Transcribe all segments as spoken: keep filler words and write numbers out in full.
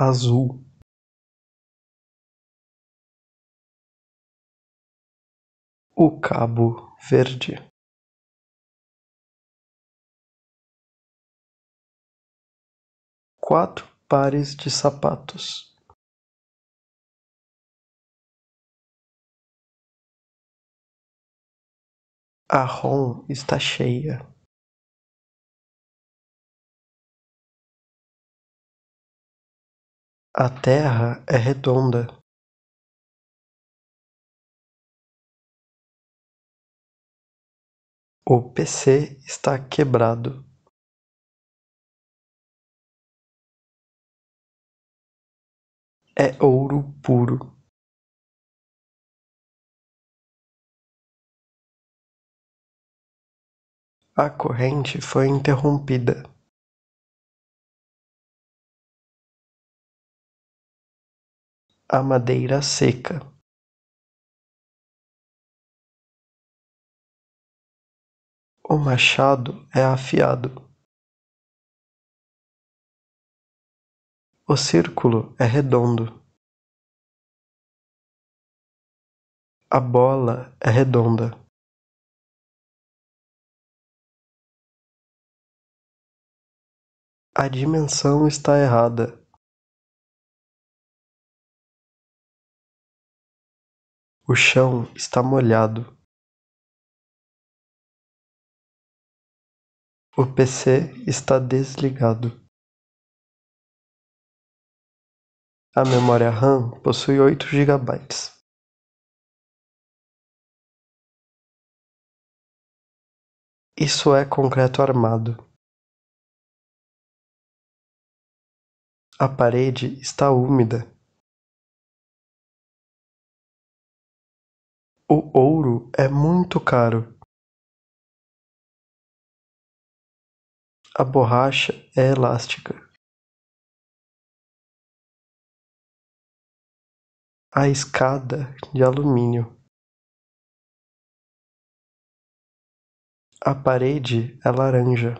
azul. O cabo verde. Quatro pares de sapatos. A ROM está cheia. A Terra é redonda. O P C está quebrado. É ouro puro. A corrente foi interrompida. A madeira seca. O machado é afiado. O círculo é redondo. A bola é redonda. A dimensão está errada. O chão está molhado. O P C está desligado. A memória RAM possui oito gigabytes. Isso é concreto armado. A parede está úmida. O ouro é muito caro. A borracha é elástica. A escada de alumínio. A parede é laranja.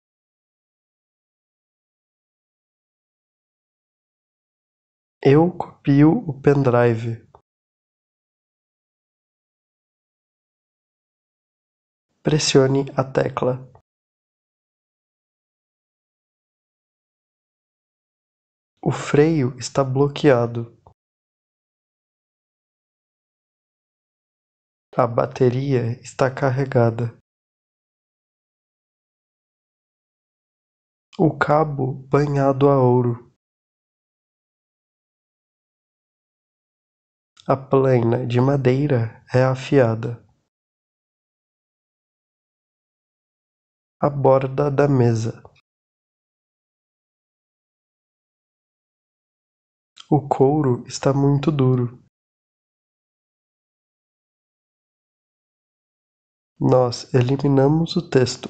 Eu copio o pendrive. Pressione a tecla. O freio está bloqueado. A bateria está carregada. O cabo banhado a ouro. A plana de madeira é afiada. A borda da mesa. O couro está muito duro. Nós eliminamos o texto.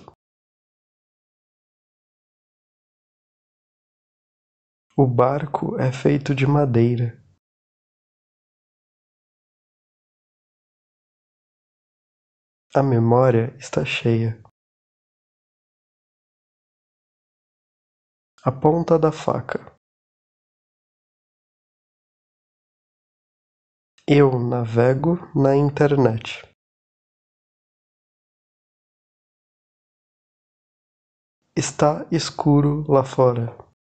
O barco é feito de madeira. A memória está cheia. A ponta da faca. Eu navego na internet. Está escuro lá fora.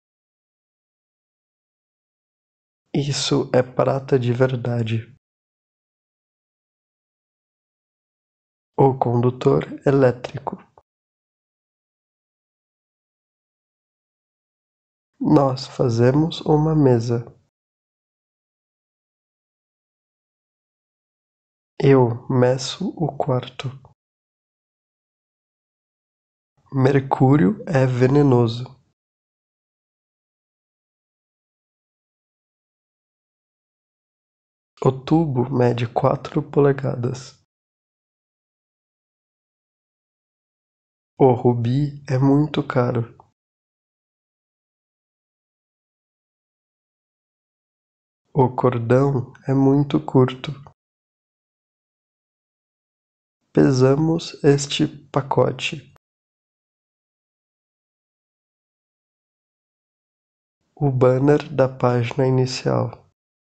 Isso é prata de verdade. O condutor elétrico. Nós fazemos uma mesa. Eu meço o quarto. Mercúrio é venenoso. O tubo mede quatro polegadas. O rubi é muito caro. O cordão é muito curto. Pesamos este pacote. O banner da página inicial.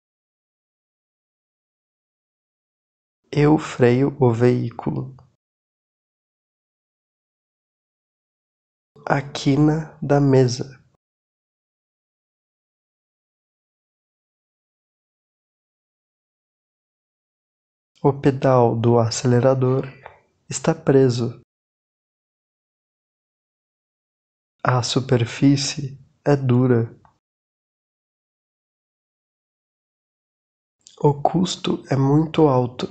Eu freio o veículo. A quina da mesa. O pedal do acelerador está preso. A superfície é dura. O custo é muito alto.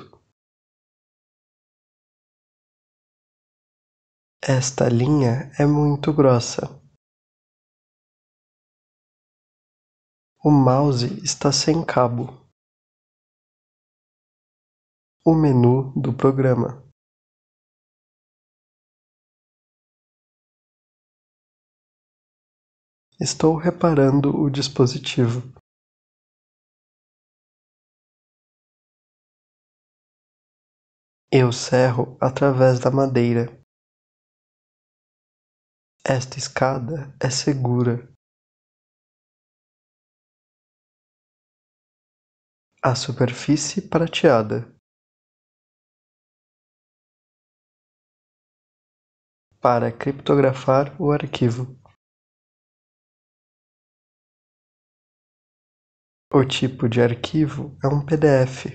Esta linha é muito grossa. O mouse está sem cabo. O menu do programa. Estou reparando o dispositivo. Eu serro através da madeira. Esta escada é segura. A superfície prateada. Para criptografar o arquivo. O tipo de arquivo é um P D F.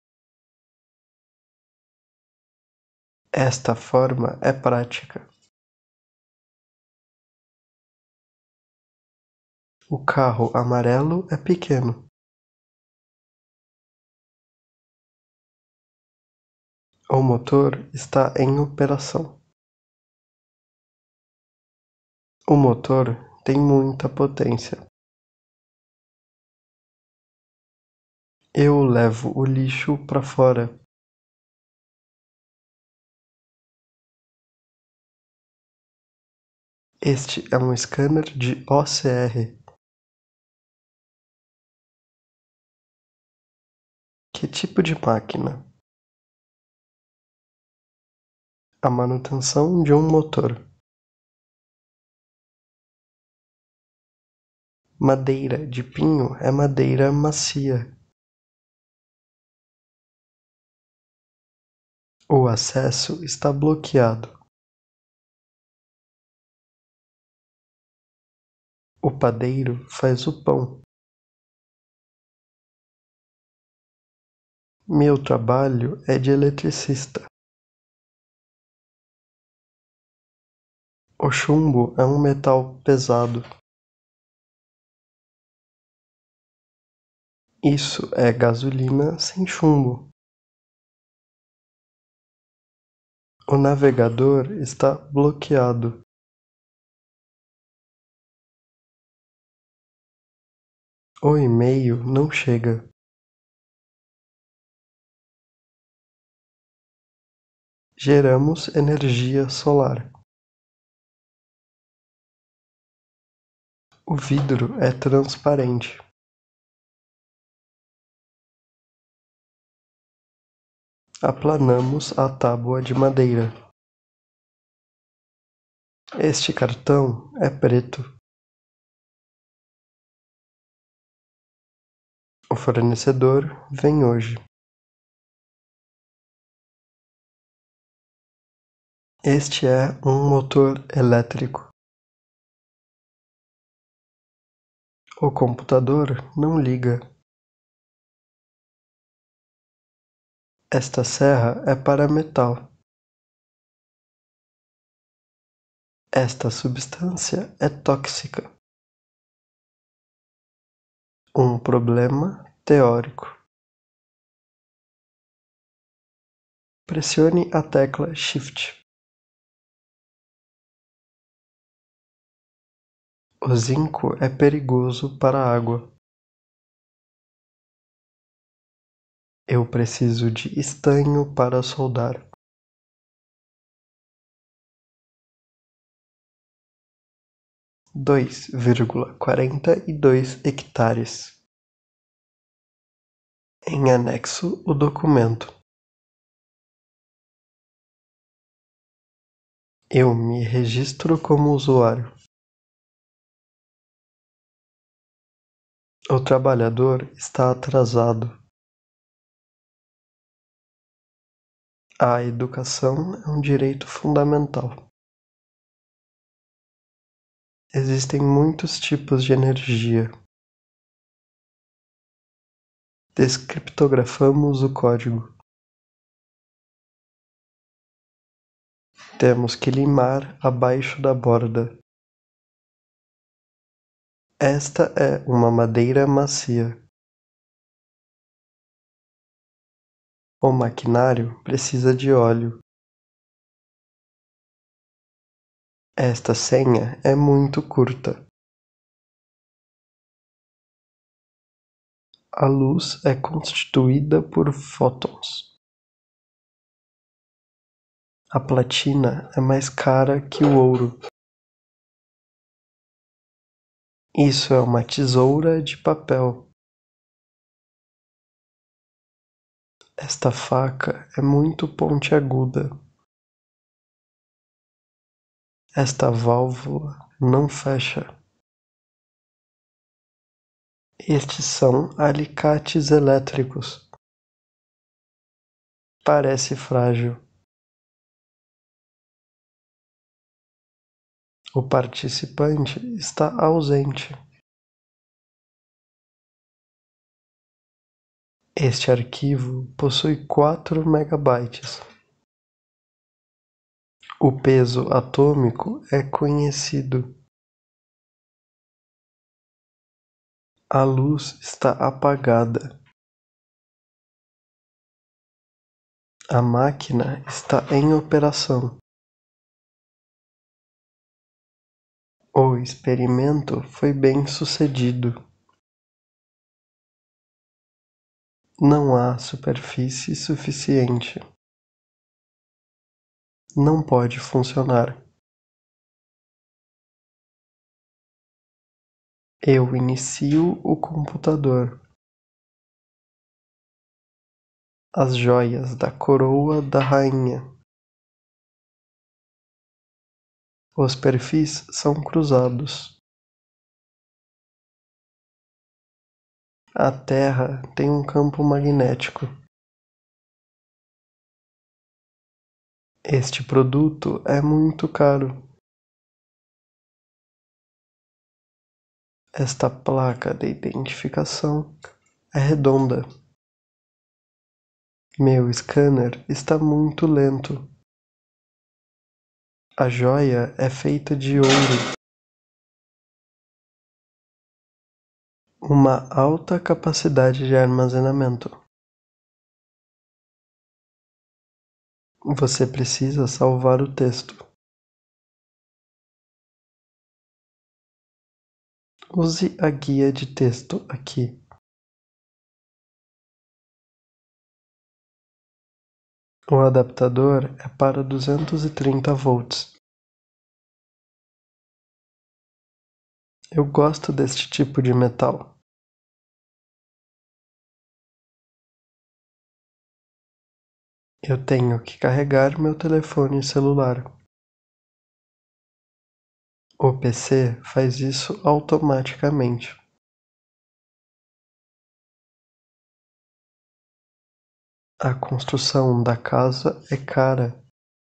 Esta forma é prática. O carro amarelo é pequeno. O motor está em operação. O motor tem muita potência. Eu levo o lixo para fora. Este é um scanner de O C R. Que tipo de máquina? A manutenção de um motor. Madeira de pinho é madeira macia. O acesso está bloqueado. O padeiro faz o pão. Meu trabalho é de eletricista. O chumbo é um metal pesado. Isso é gasolina sem chumbo. O navegador está bloqueado. O e-mail não chega. Geramos energia solar. O vidro é transparente. Aplanamos a tábua de madeira. Este cartão é preto. O fornecedor vem hoje. Este é um motor elétrico. O computador não liga. Esta serra é para metal. Esta substância é tóxica. Um problema teórico. Pressione a tecla Shift. O zinco é perigoso para a água. Eu preciso de estanho para soldar. Dois vírgula quarenta e dois hectares. Em anexo o documento. Eu me registro como usuário. O trabalhador está atrasado. A educação é um direito fundamental. Existem muitos tipos de energia. Descriptografamos o código. Temos que limar abaixo da borda. Esta é uma madeira macia. O maquinário precisa de óleo. Esta senha é muito curta. A luz é constituída por fótons. A platina é mais cara que o ouro. Isso é uma tesoura de papel. Esta faca é muito pontiaguda. Esta válvula não fecha. Estes são alicates elétricos. Parece frágil. O participante está ausente. Este arquivo possui quatro megabytes. O peso atômico é conhecido. A luz está apagada. A máquina está em operação. O experimento foi bem sucedido. Não há superfície suficiente. Não pode funcionar. Eu inicio o computador. As joias da coroa da rainha. Os perfis são cruzados. A Terra tem um campo magnético. Este produto é muito caro. Esta placa de identificação é redonda. Meu scanner está muito lento. A joia é feita de ouro. Uma alta capacidade de armazenamento. Você precisa salvar o texto. Use a guia de texto aqui. O adaptador é para duzentos e trinta volts. Eu gosto deste tipo de metal. Eu tenho que carregar meu telefone celular. O P C faz isso automaticamente. A construção da casa é cara.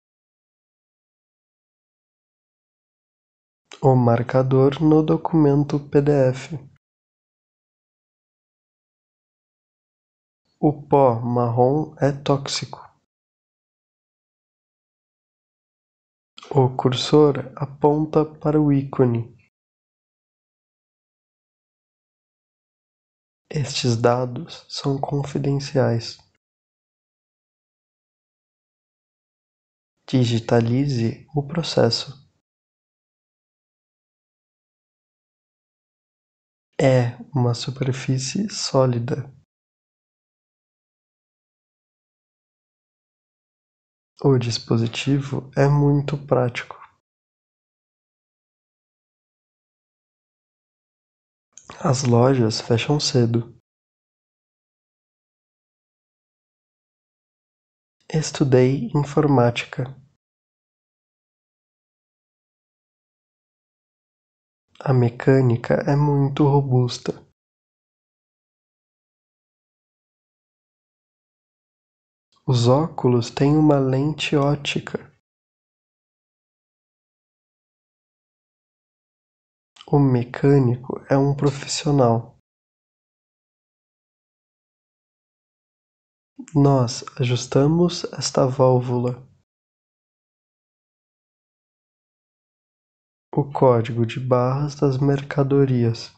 O marcador no documento P D F. O pó marrom é tóxico. O cursor aponta para o ícone. Estes dados são confidenciais. Digitalize o processo. É uma superfície sólida. O dispositivo é muito prático. As lojas fecham cedo. Estudei informática. A mecânica é muito robusta. Os óculos têm uma lente ótica. O mecânico é um profissional. Nós ajustamos esta válvula. O código de barras das mercadorias.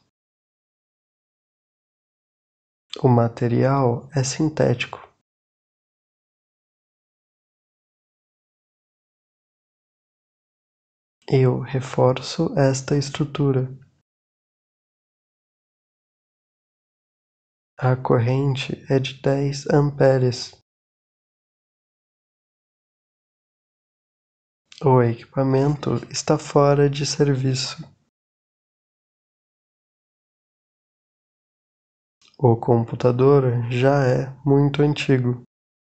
O material é sintético. Eu reforço esta estrutura. A corrente é de dez amperes. O equipamento está fora de serviço. O computador já é muito antigo.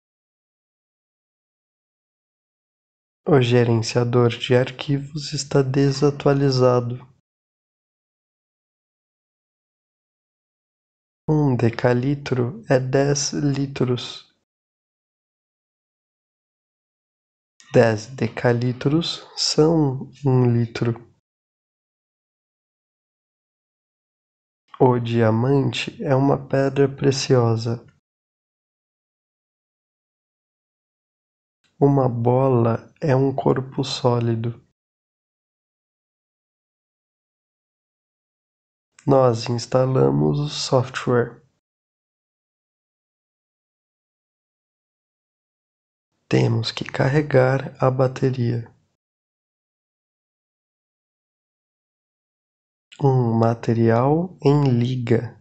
O gerenciador de arquivos está desatualizado. Um decalitro é dez litros. Dez decalitros são um litro. O diamante é uma pedra preciosa. Uma bola é um corpo sólido. Nós instalamos o software. Temos que carregar a bateria. Um material em liga.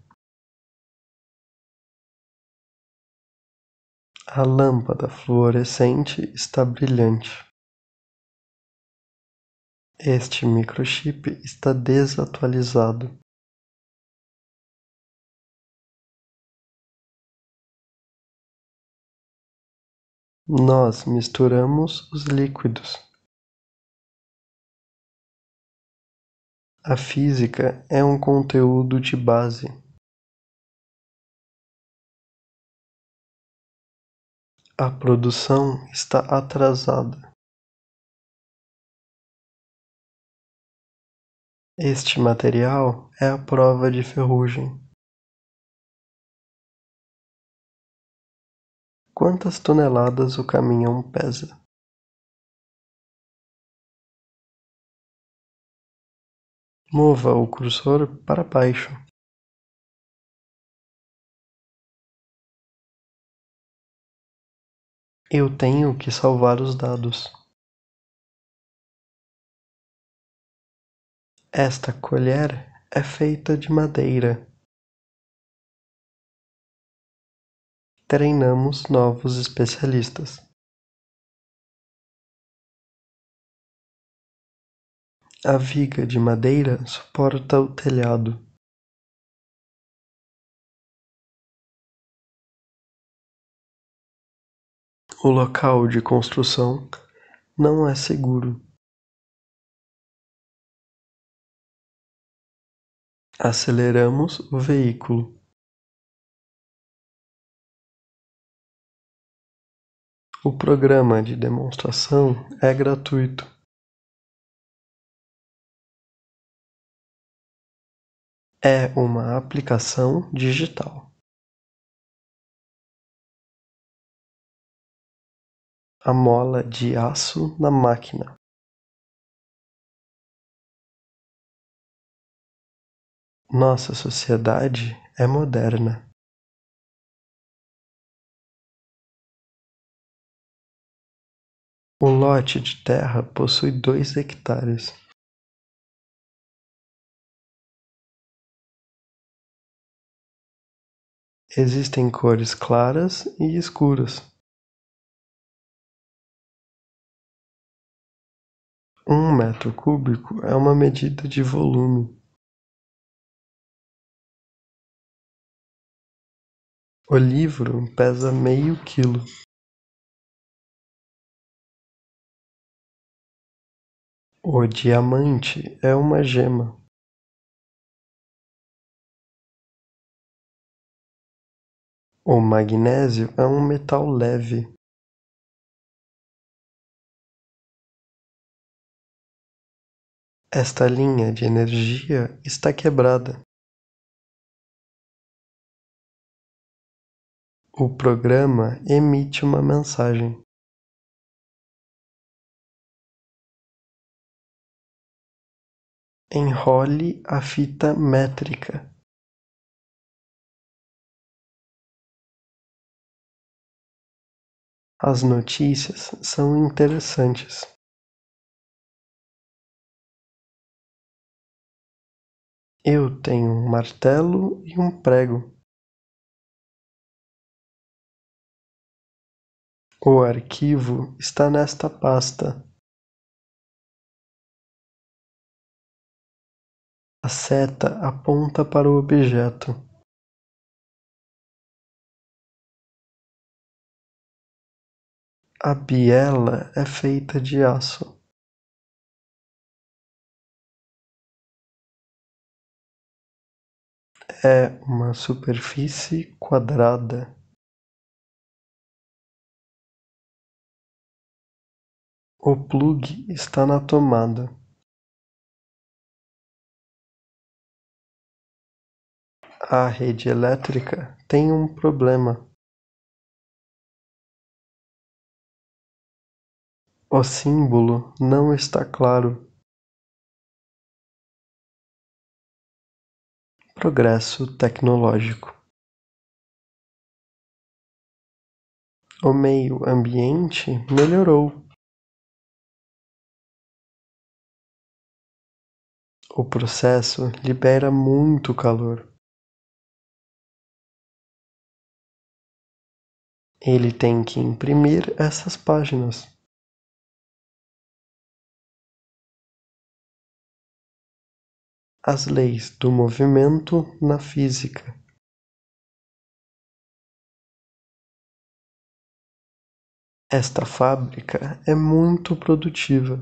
A lâmpada fluorescente está brilhante. Este microchip está desatualizado. Nós misturamos os líquidos. A física é um conteúdo de base. A produção está atrasada. Este material é a prova de ferrugem. Quantas toneladas o caminhão pesa? Mova o cursor para baixo. Eu tenho que salvar os dados. Esta colher é feita de madeira. Treinamos novos especialistas. A viga de madeira suporta o telhado. O local de construção não é seguro. Aceleramos o veículo. O programa de demonstração é gratuito. É uma aplicação digital. A mola de aço na máquina. Nossa sociedade é moderna. O lote de terra possui dois hectares. Existem cores claras e escuras. Um metro cúbico é uma medida de volume. O livro pesa meio quilo. O diamante é uma gema. O magnésio é um metal leve. Esta linha de energia está quebrada. O programa emite uma mensagem. Enrole a fita métrica. As notícias são interessantes. Eu tenho um martelo e um prego. O arquivo está nesta pasta. A seta aponta para o objeto. A biela é feita de aço. É uma superfície quadrada. O plugue está na tomada. A rede elétrica tem um problema. O símbolo não está claro. Progresso tecnológico. O meio ambiente melhorou. O processo libera muito calor. Ele tem que imprimir essas páginas. As leis do movimento na física. Esta fábrica é muito produtiva.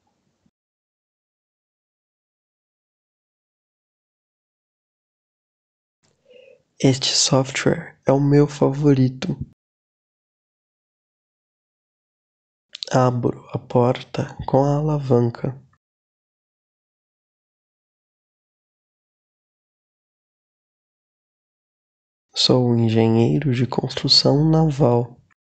Este software é o meu favorito. Abro a porta com a alavanca. Sou um engenheiro de construção naval.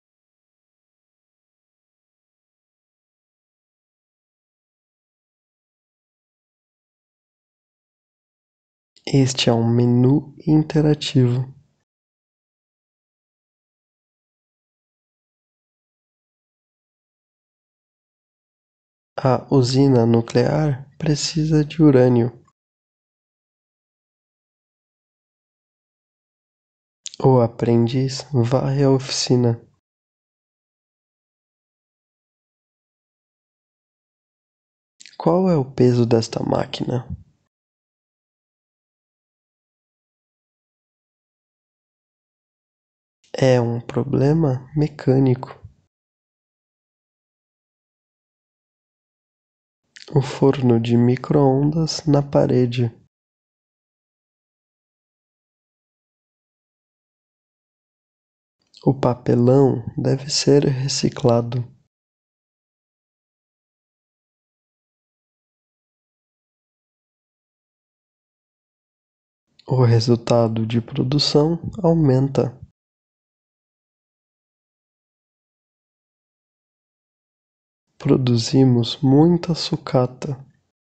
Este é um menu interativo. A usina nuclear precisa de urânio. O aprendiz vai à oficina. Qual é o peso desta máquina? É um problema mecânico. O forno de micro-ondas na parede. O papelão deve ser reciclado. O resultado de produção aumenta. Produzimos muita sucata.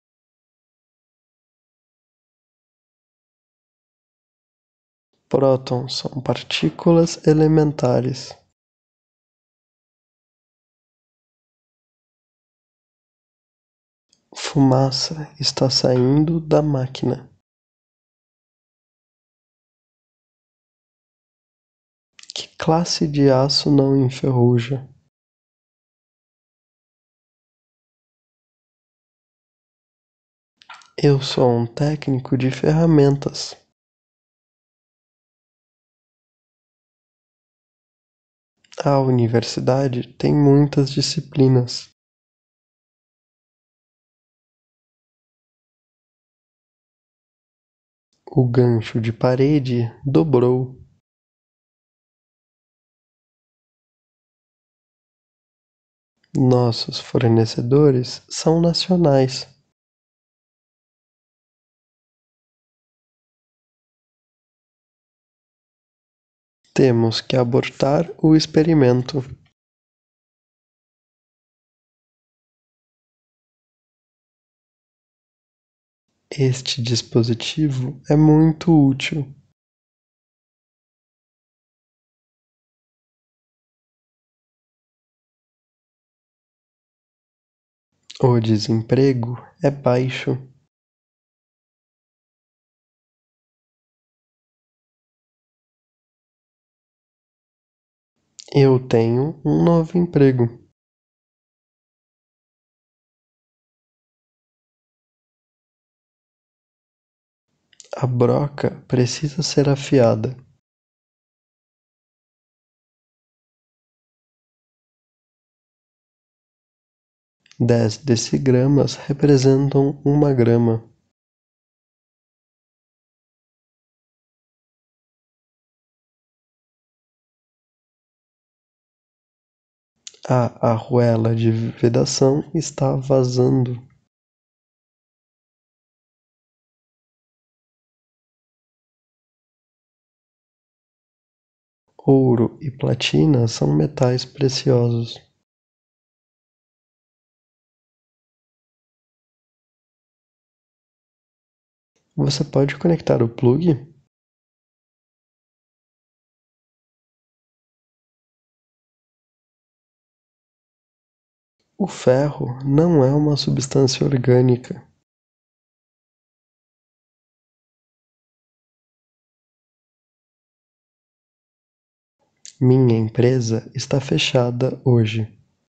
Prótons são partículas elementares. Fumaça está saindo da máquina. Que classe de aço não enferruja? Eu sou um técnico de ferramentas. A universidade tem muitas disciplinas. O gancho de parede dobrou. Nossos fornecedores são nacionais. Temos que abortar o experimento. Este dispositivo é muito útil. O desemprego é baixo. Eu tenho um novo emprego. A broca precisa ser afiada. Dez decigramas representam uma grama. A arruela de vedação está vazando. Ouro e platina são metais preciosos. Você pode conectar o plugue? O ferro não é uma substância orgânica. Minha empresa está fechada hoje.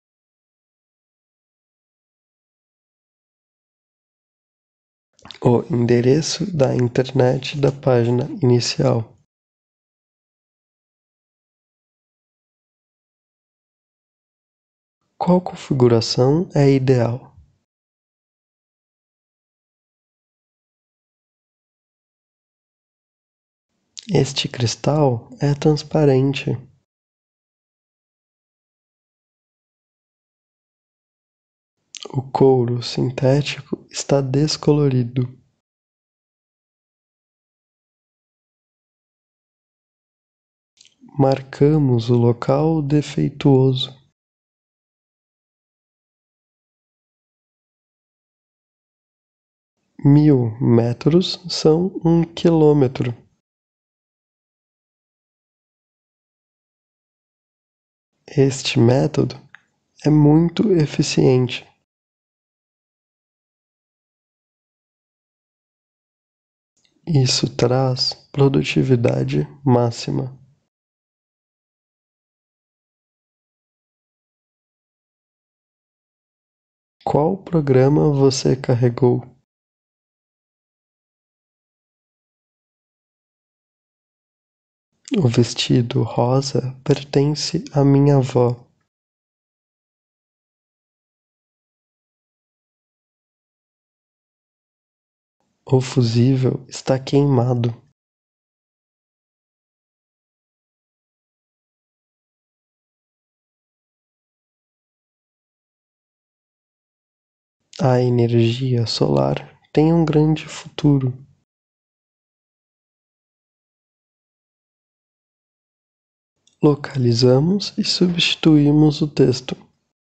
O endereço da internet da página inicial. Qual configuração é ideal? Este cristal é transparente. O couro sintético está descolorido. Marcamos o local defeituoso. Mil metros são um quilômetro. Este método é muito eficiente. Isso traz produtividade máxima. Qual programa você carregou? O vestido rosa pertence à minha avó. O fusível está queimado. A energia solar tem um grande futuro. Localizamos e substituímos o texto.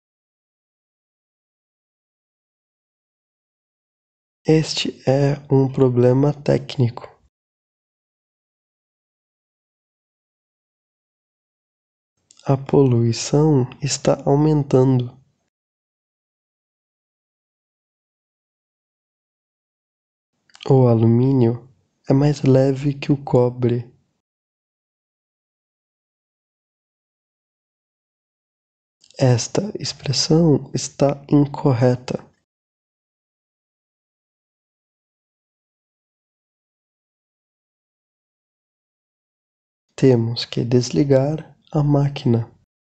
Este é um problema técnico. A poluição está aumentando. O alumínio é mais leve que o cobre. Esta expressão está incorreta. Temos que desligar a máquina.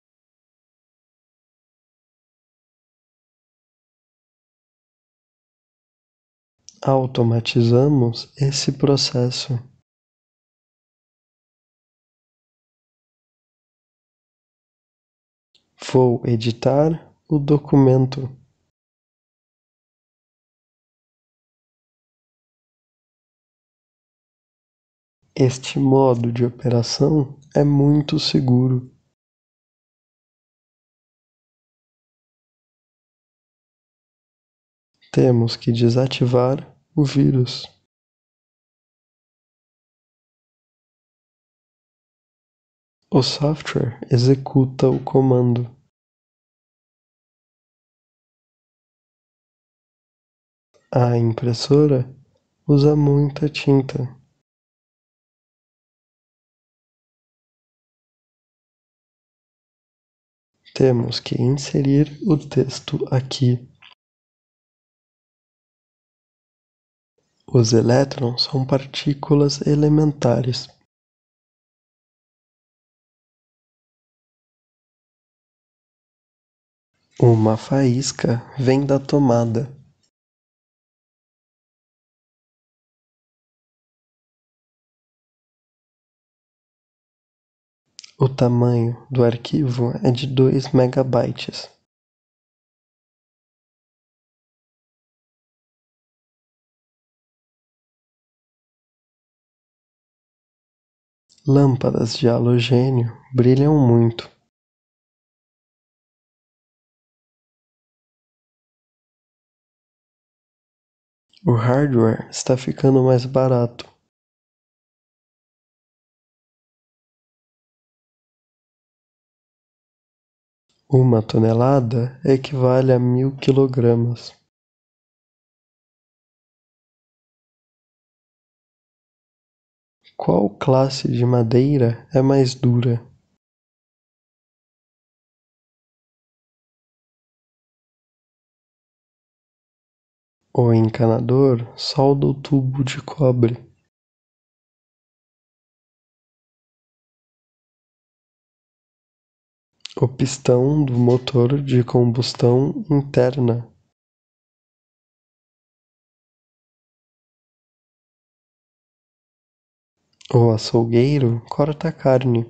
Automatizamos esse processo. Vou editar o documento. Este modo de operação é muito seguro. Temos que desativar o vírus. O software executa o comando. A impressora usa muita tinta. Temos que inserir o texto aqui. Os elétrons são partículas elementares. Uma faísca vem da tomada. O tamanho do arquivo é de dois megabytes. Lâmpadas de halogênio brilham muito. O hardware está ficando mais barato. Uma tonelada equivale a mil quilogramas. Qual classe de madeira é mais dura? O encanador solda o tubo de cobre. O pistão do motor de combustão interna. O açougueiro corta a carne.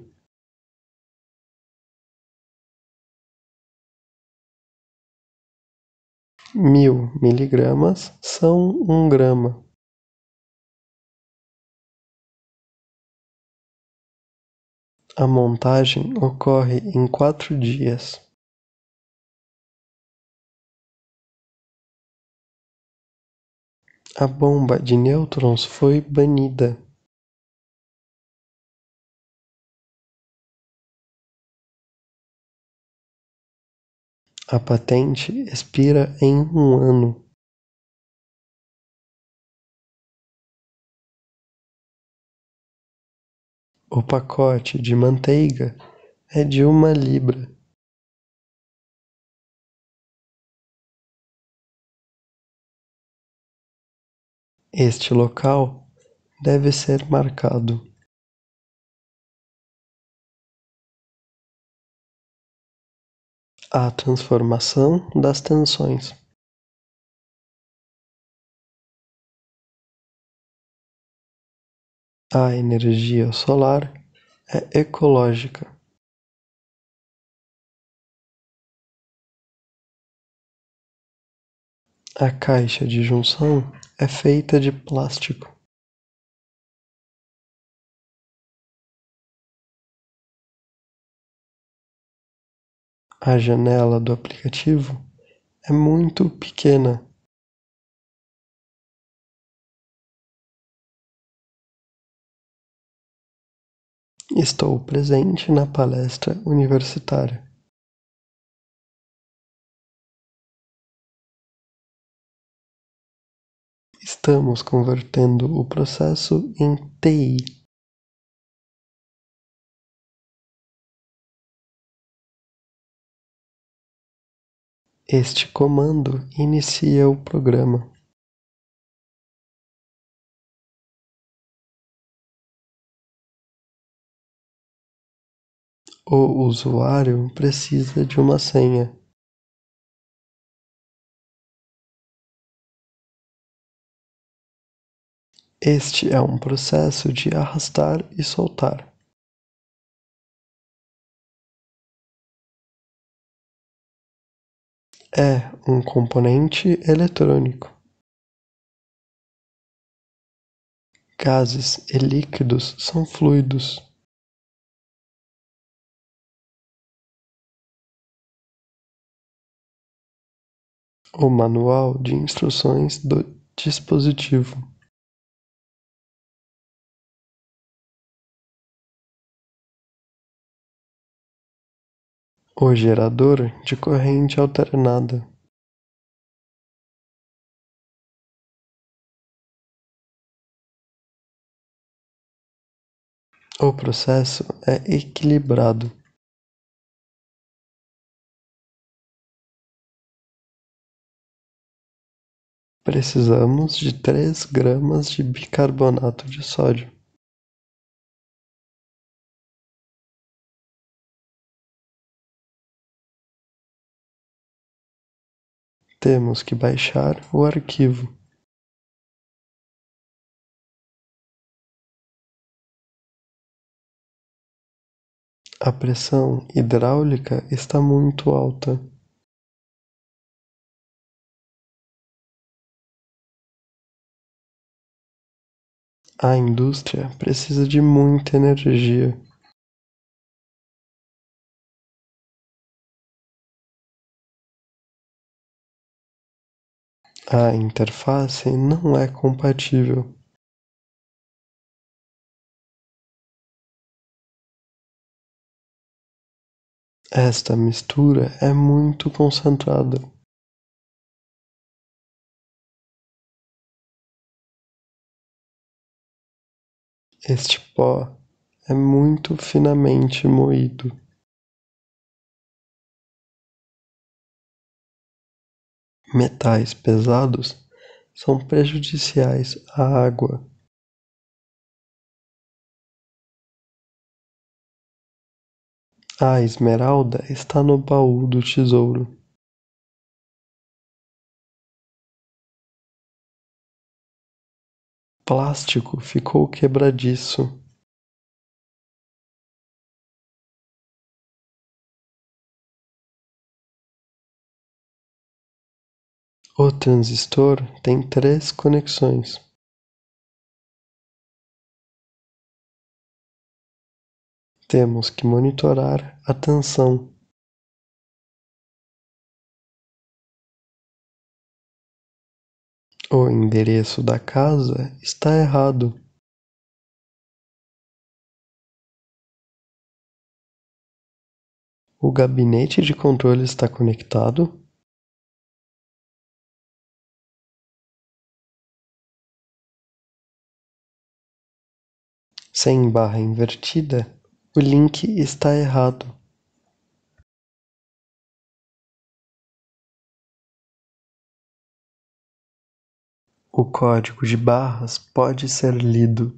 Mil miligramas são um grama. A montagem ocorre em quatro dias. A bomba de nêutrons foi banida. A patente expira em um ano. O pacote de manteiga é de uma libra. Este local deve ser marcado. A transformação das tensões. A energia solar é ecológica. A caixa de junção é feita de plástico. A janela do aplicativo é muito pequena. Estou presente na palestra universitária. Estamos convertendo o processo em T I. Este comando inicia o programa. O usuário precisa de uma senha. Este é um processo de arrastar e soltar. É um componente eletrônico. Gases e líquidos são fluidos. O manual de instruções do dispositivo. O gerador de corrente alternada. O processo é equilibrado. Precisamos de três gramas de bicarbonato de sódio. Temos que baixar o arquivo. A pressão hidráulica está muito alta. A indústria precisa de muita energia. A interface não é compatível. Esta mistura é muito concentrada. Este pó é muito finamente moído. Metais pesados são prejudiciais à água. A esmeralda está no baú do tesouro. Plástico ficou quebradiço. O transistor tem três conexões. Temos que monitorar a tensão. O endereço da casa está errado. O gabinete de controle está conectado? Sem barra invertida, o link está errado. O código de barras pode ser lido.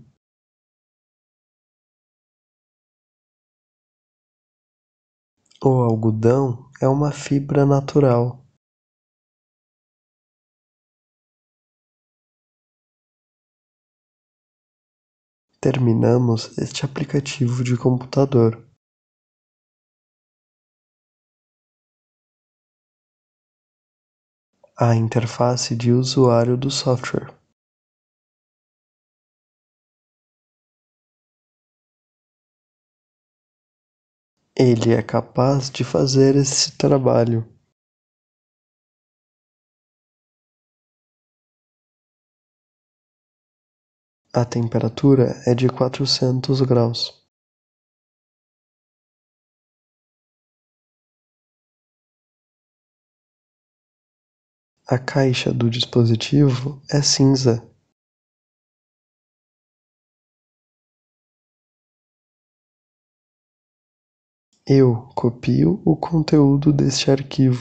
O algodão é uma fibra natural. Terminamos este aplicativo de computador. A interface de usuário do software. Ele é capaz de fazer esse trabalho. A temperatura é de quatrocentos graus. A caixa do dispositivo é cinza. Eu copio o conteúdo deste arquivo.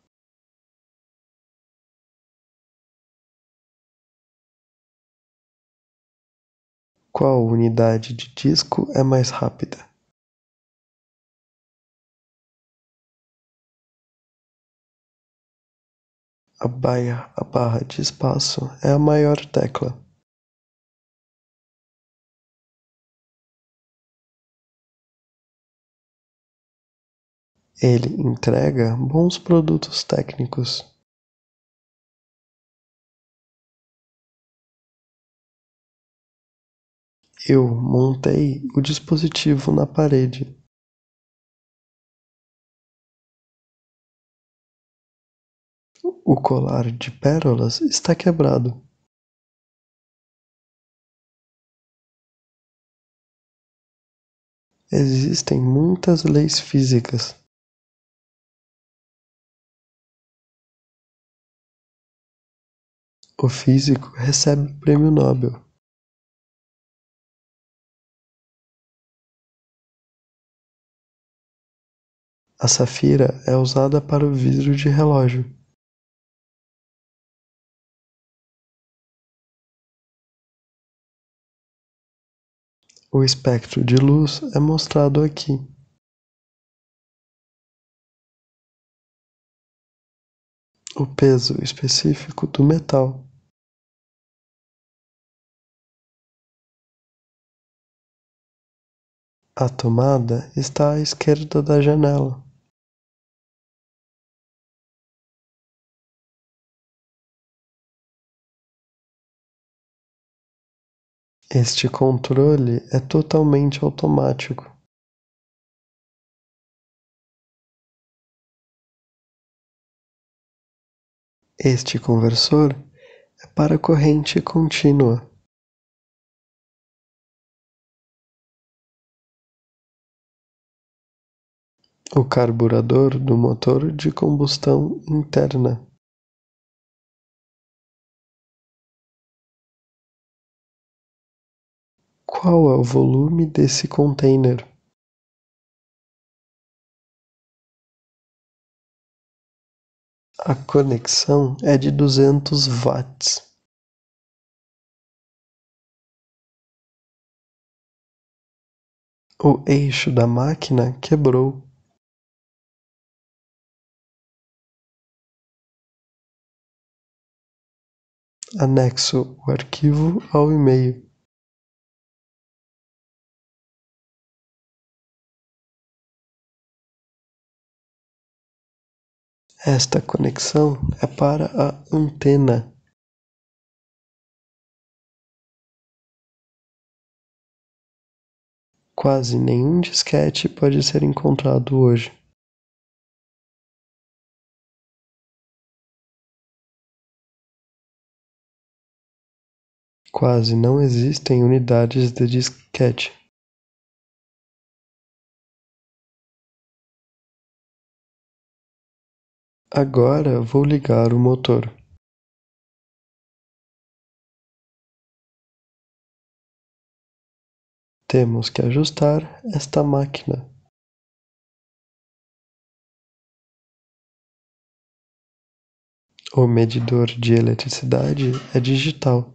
Qual unidade de disco é mais rápida? A baia- a barra de espaço é a maior tecla. Ele entrega bons produtos técnicos. Eu montei o dispositivo na parede. O colar de pérolas está quebrado. Existem muitas leis físicas. O físico recebe o prêmio Nobel. A safira é usada para o vidro de relógio. O espectro de luz é mostrado aqui. O peso específico do metal. A tomada está à esquerda da janela. Este controle é totalmente automático. Este conversor é para corrente contínua. O carburador do motor de combustão interna. Qual é o volume desse container? A conexão é de duzentos watts. O eixo da máquina quebrou. Anexo o arquivo ao e-mail. Esta conexão é para a antena. Quase nenhum disquete pode ser encontrado hoje. Quase não existem unidades de disquete. Agora vou ligar o motor. Temos que ajustar esta máquina. O medidor de eletricidade é digital.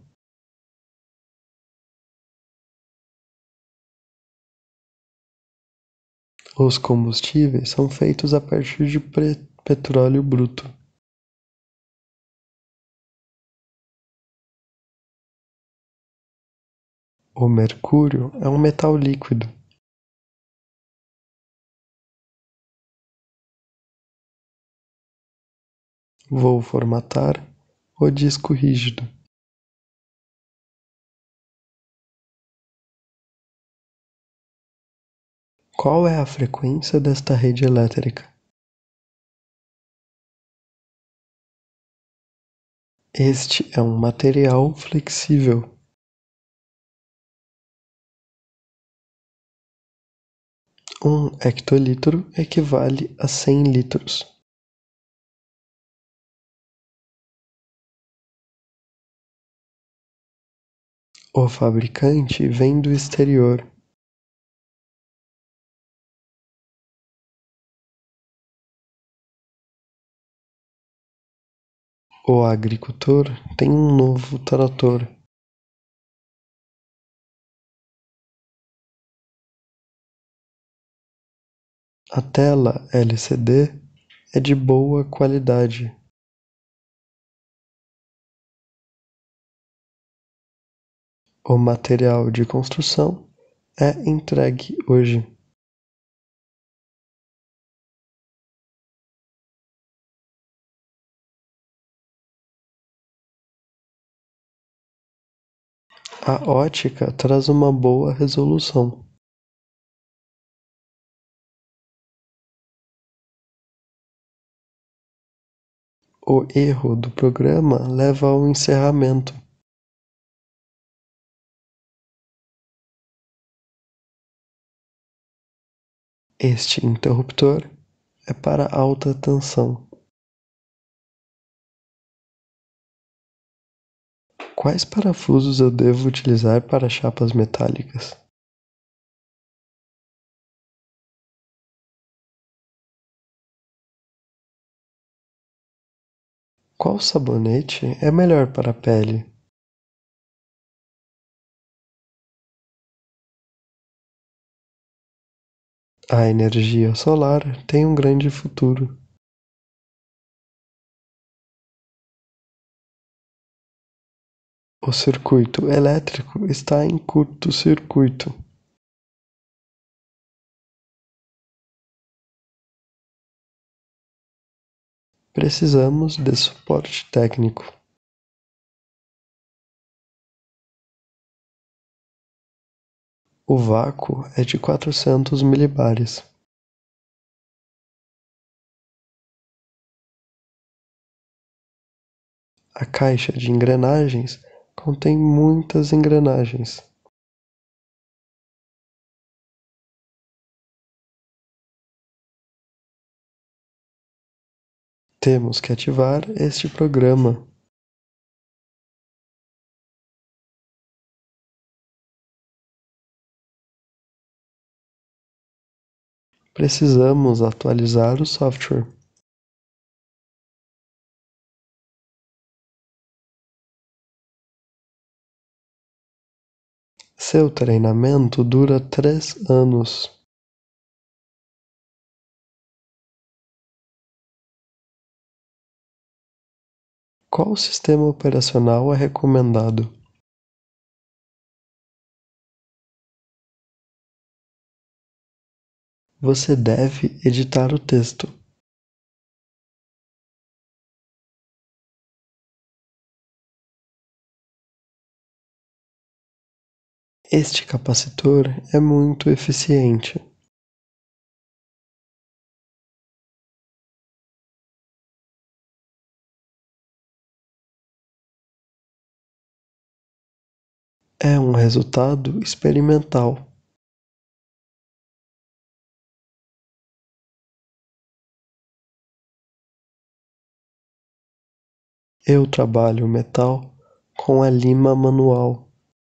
Os combustíveis são feitos a partir de petróleo bruto. O mercúrio é um metal líquido. Vou formatar o disco rígido. Qual é a frequência desta rede elétrica? Este é um material flexível. Um hectolitro equivale a cem litros. O fabricante vem do exterior. O agricultor tem um novo trator. A tela L C D é de boa qualidade. O material de construção é entregue hoje. A ótica traz uma boa resolução. O erro do programa leva ao encerramento. Este interruptor é para alta tensão. Quais parafusos eu devo utilizar para chapas metálicas? Qual sabonete é melhor para a pele? A energia solar tem um grande futuro. O circuito elétrico está em curto-circuito. Precisamos de suporte técnico. O vácuo é de quatrocentos milibares. A caixa de engrenagens contém muitas engrenagens. Temos que ativar este programa. Precisamos atualizar o software. Seu treinamento dura três anos. Qual sistema operacional é recomendado? Você deve editar o texto. Este capacitor é muito eficiente. É um resultado experimental. Eu trabalho o metal com a lima manual.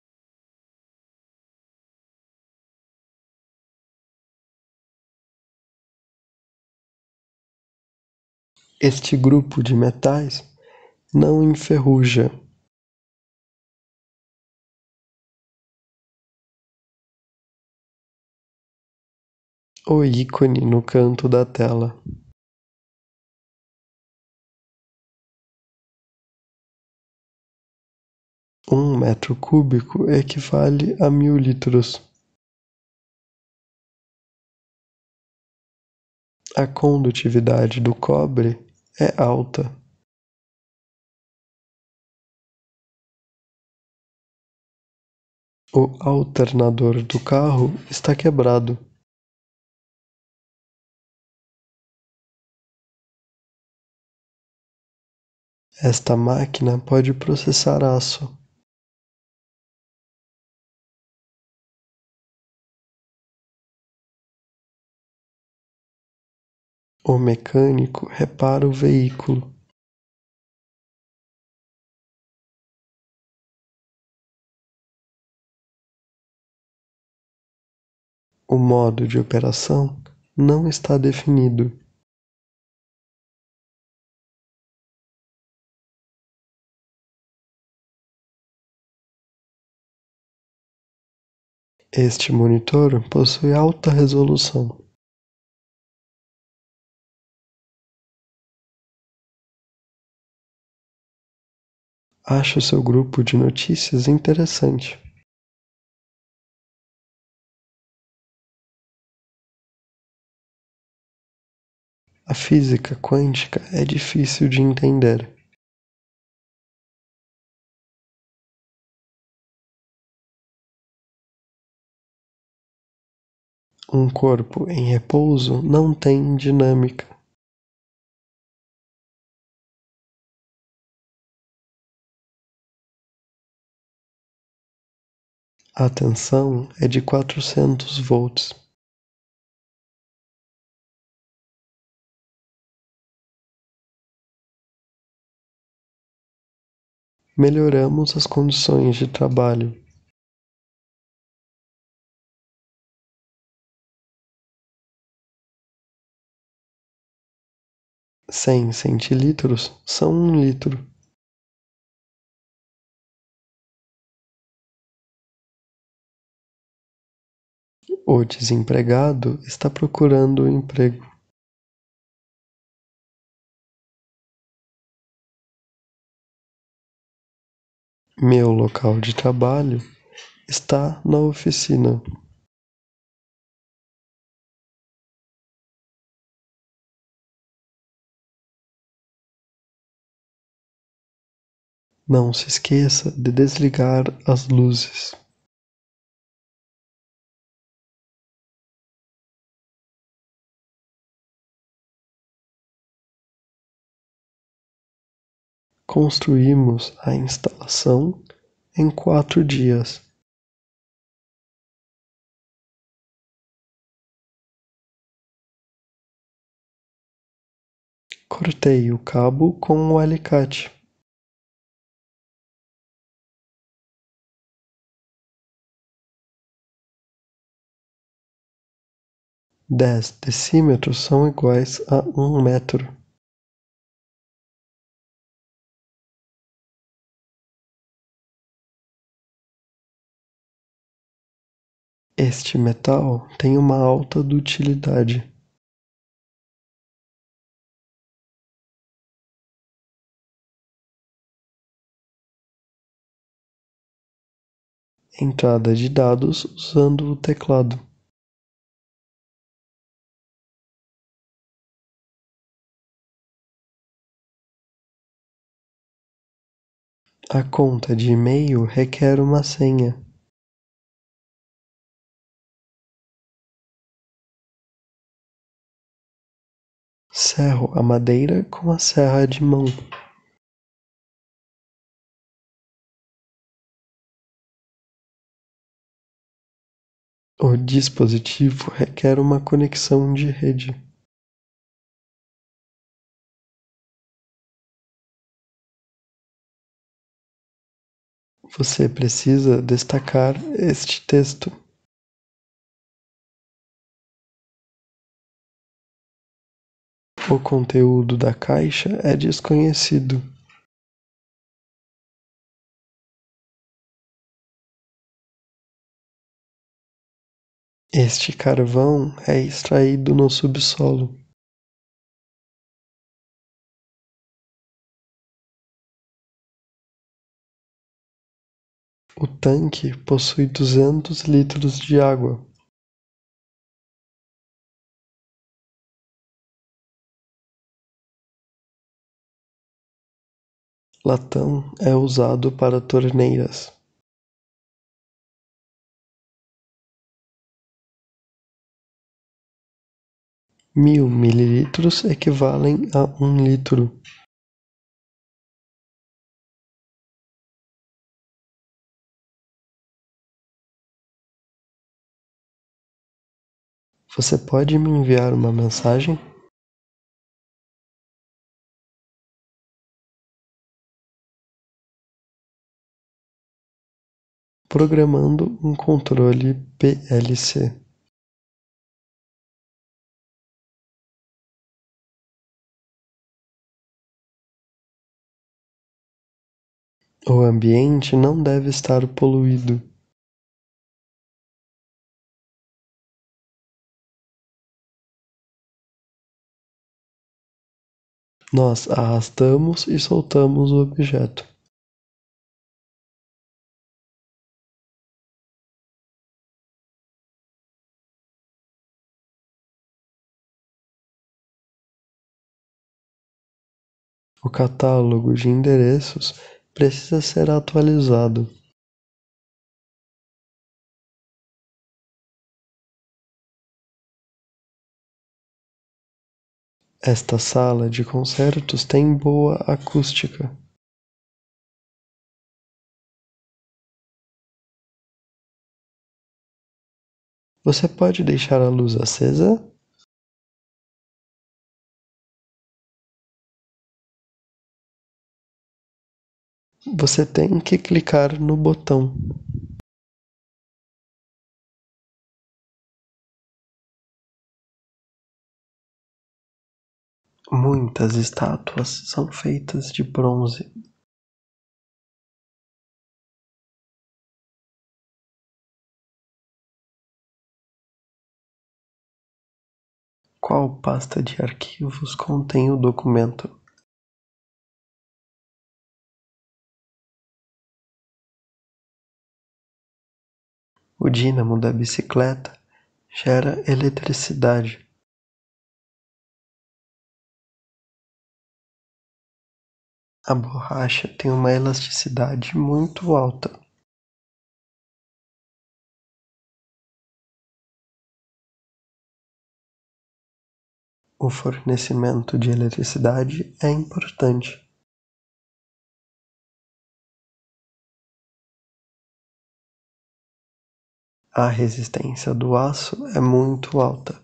Este grupo de metais não enferruja. O ícone no canto da tela. Um metro cúbico equivale a mil litros. A condutividade do cobre é alta. O alternador do carro está quebrado. Esta máquina pode processar aço. O mecânico repara o veículo. O modo de operação não está definido. Este monitor possui alta resolução. Acho seu grupo de notícias interessante. A física quântica é difícil de entender. Um corpo em repouso não tem dinâmica. A tensão é de quatrocentos volts. Melhoramos as condições de trabalho. Cem centilitros são um litro. O desempregado está procurando um emprego. Meu local de trabalho está na oficina. Não se esqueça de desligar as luzes. Construímos a instalação em quatro dias. Cortei o cabo com o alicate. Dez decímetros são iguais a um metro. Este metal tem uma alta dutilidade. Entrada de dados usando o teclado. A conta de e-mail requer uma senha. Serro a madeira com a serra de mão. O dispositivo requer uma conexão de rede. Você precisa destacar este texto. O conteúdo da caixa é desconhecido. Este carvão é extraído no subsolo. O tanque possui duzentos litros de água. Latão é usado para torneiras. Mil mililitros equivalem a um litro. Você pode me enviar uma mensagem? Programando um controle P L C. O ambiente não deve estar poluído. Nós arrastamos e soltamos o objeto. O catálogo de endereços precisa ser atualizado. Esta sala de concertos tem boa acústica. Você pode deixar a luz acesa? Você tem que clicar no botão. Muitas estátuas são feitas de bronze. Qual pasta de arquivos contém o documento? O dínamo da bicicleta gera eletricidade. A borracha tem uma elasticidade muito alta. O fornecimento de eletricidade é importante. A resistência do aço é muito alta.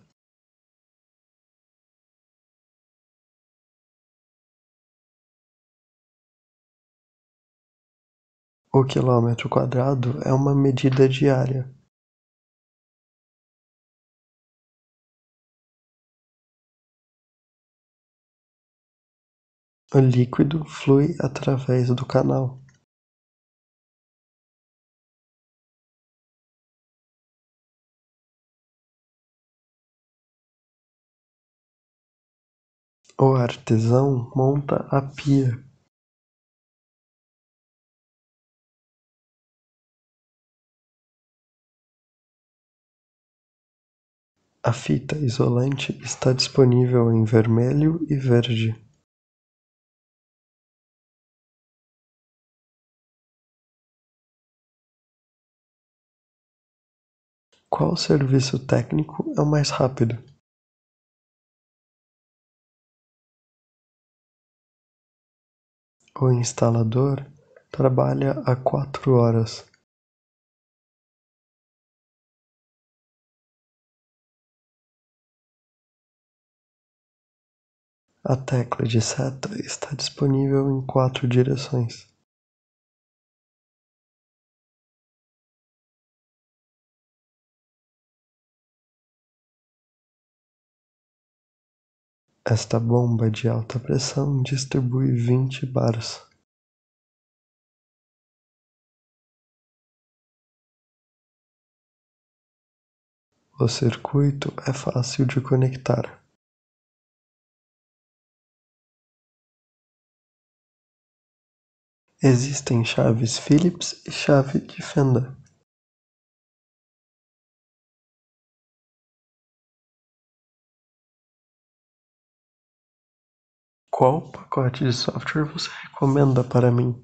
O quilômetro quadrado é uma medida diária. O líquido flui através do canal. O artesão monta a pia. A fita isolante está disponível em vermelho e verde. Qual serviço técnico é o mais rápido? O instalador trabalha há quatro horas. A tecla de seta está disponível em quatro direções. Esta bomba de alta pressão distribui vinte bars. O circuito é fácil de conectar. Existem chaves Phillips e chave de fenda. Qual pacote de software você recomenda para mim?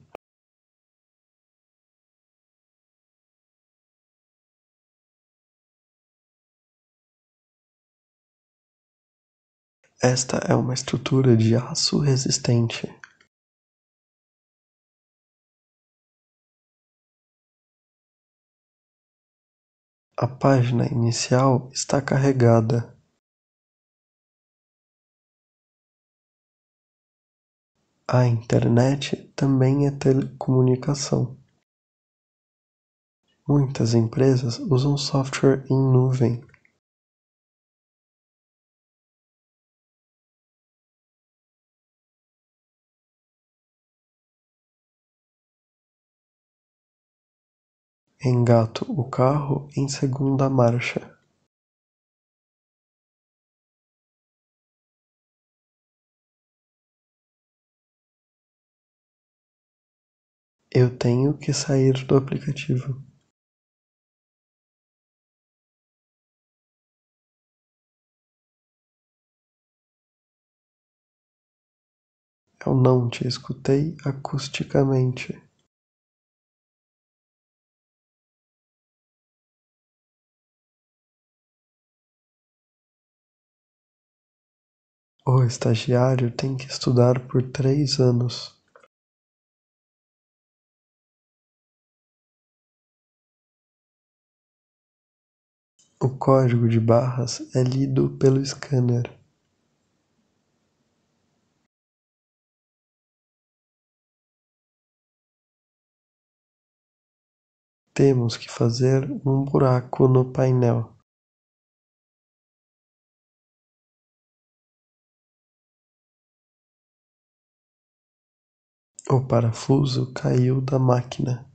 Esta é uma estrutura de aço resistente. A página inicial está carregada. A internet também é telecomunicação. Muitas empresas usam software em nuvem. Engato o carro em segunda marcha. Eu tenho que sair do aplicativo. Eu não te escutei acusticamente. O estagiário tem que estudar por três anos. O código de barras é lido pelo scanner. Temos que fazer um buraco no painel. O parafuso caiu da máquina.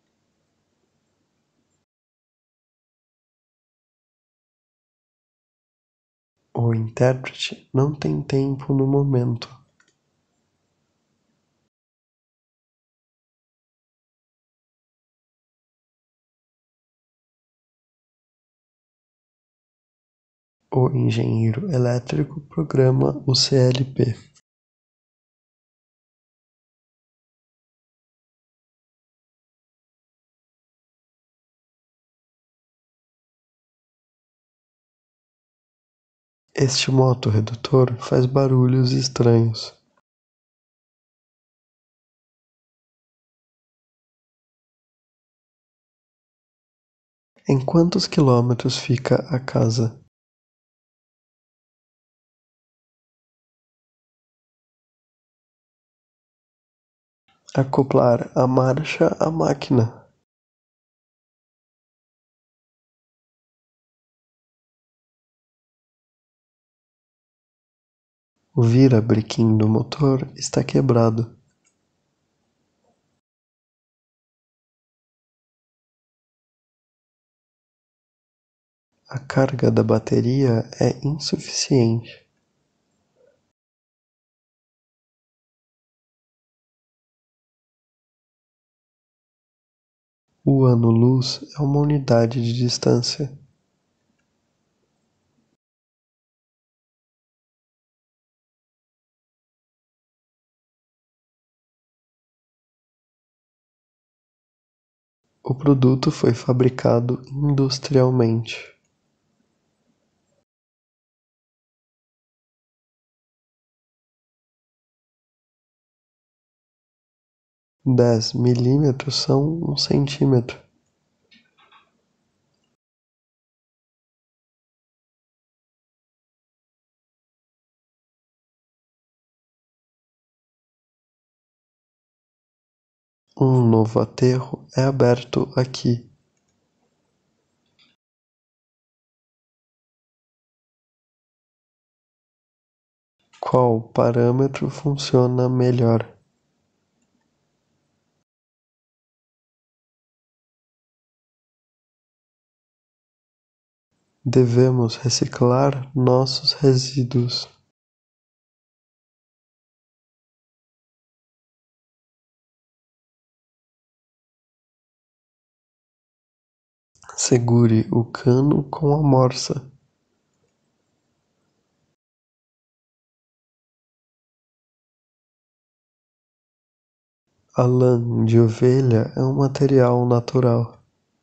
O intérprete não tem tempo no momento. O engenheiro elétrico programa o C L P. Este moto-redutor faz barulhos estranhos. Em quantos quilômetros fica a casa? Acoplar a marcha à máquina. O virabrequim do motor está quebrado. A carga da bateria é insuficiente. O ano-luz é uma unidade de distância. O produto foi fabricado industrialmente. Dez milímetros são um centímetro. Um novo aterro é aberto aqui. Qual parâmetro funciona melhor? Devemos reciclar nossos resíduos. Segure o cano com a morsa. A lã de ovelha é um material natural.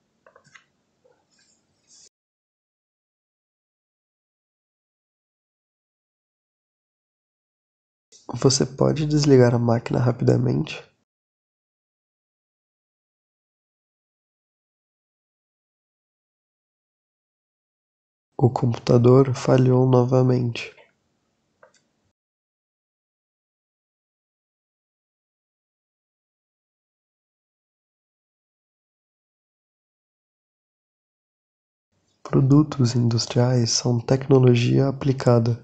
Você pode desligar a máquina rapidamente? O computador falhou novamente. Produtos industriais são tecnologia aplicada.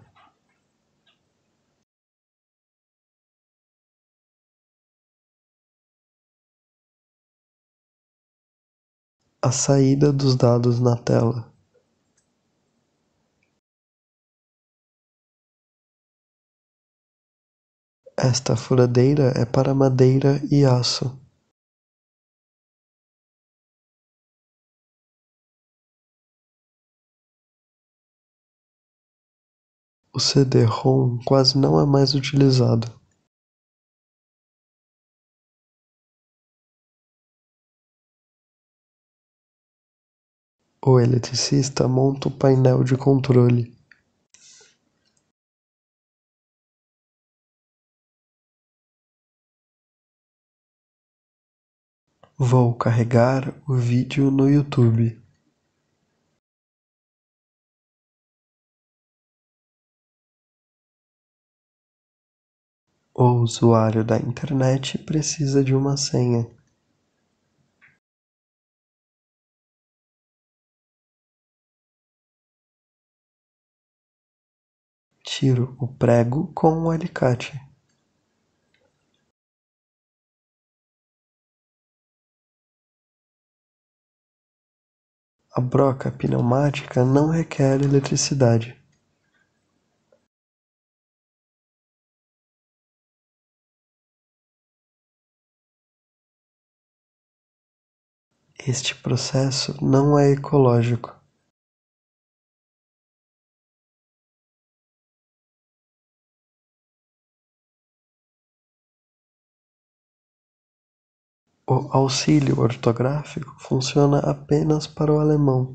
A saída dos dados na tela. Esta furadeira é para madeira e aço. O C D-ROM quase não é mais utilizado. O eletricista monta o painel de controle. Vou carregar o vídeo no YouTube. O usuário da internet precisa de uma senha. Tiro o prego com um alicate. A broca pneumática não requer eletricidade. Este processo não é ecológico. O auxílio ortográfico funciona apenas para o alemão.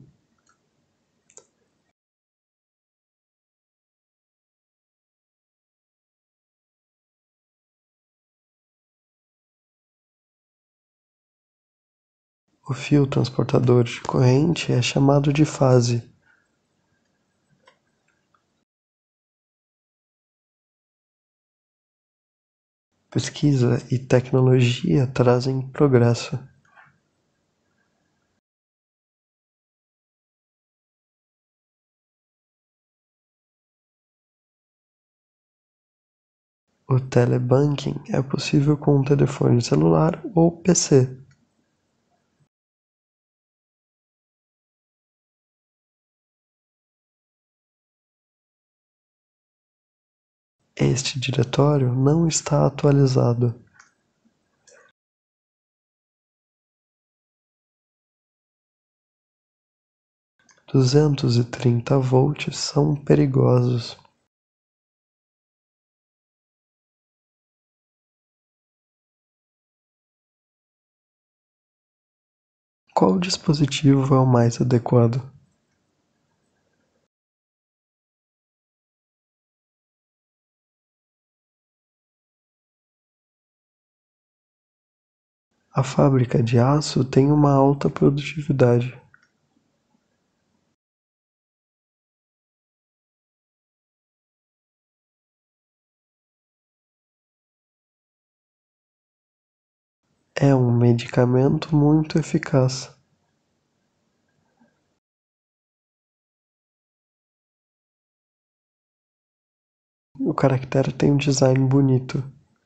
O fio transportador de corrente é chamado de fase. Pesquisa e tecnologia trazem progresso. O telebanking é possível com um telefone celular ou P C. Este diretório não está atualizado. duzentos e trinta volts são perigosos. Qual dispositivo é o mais adequado? A fábrica de aço tem uma alta produtividade. É um medicamento muito eficaz. O caractere tem um design bonito.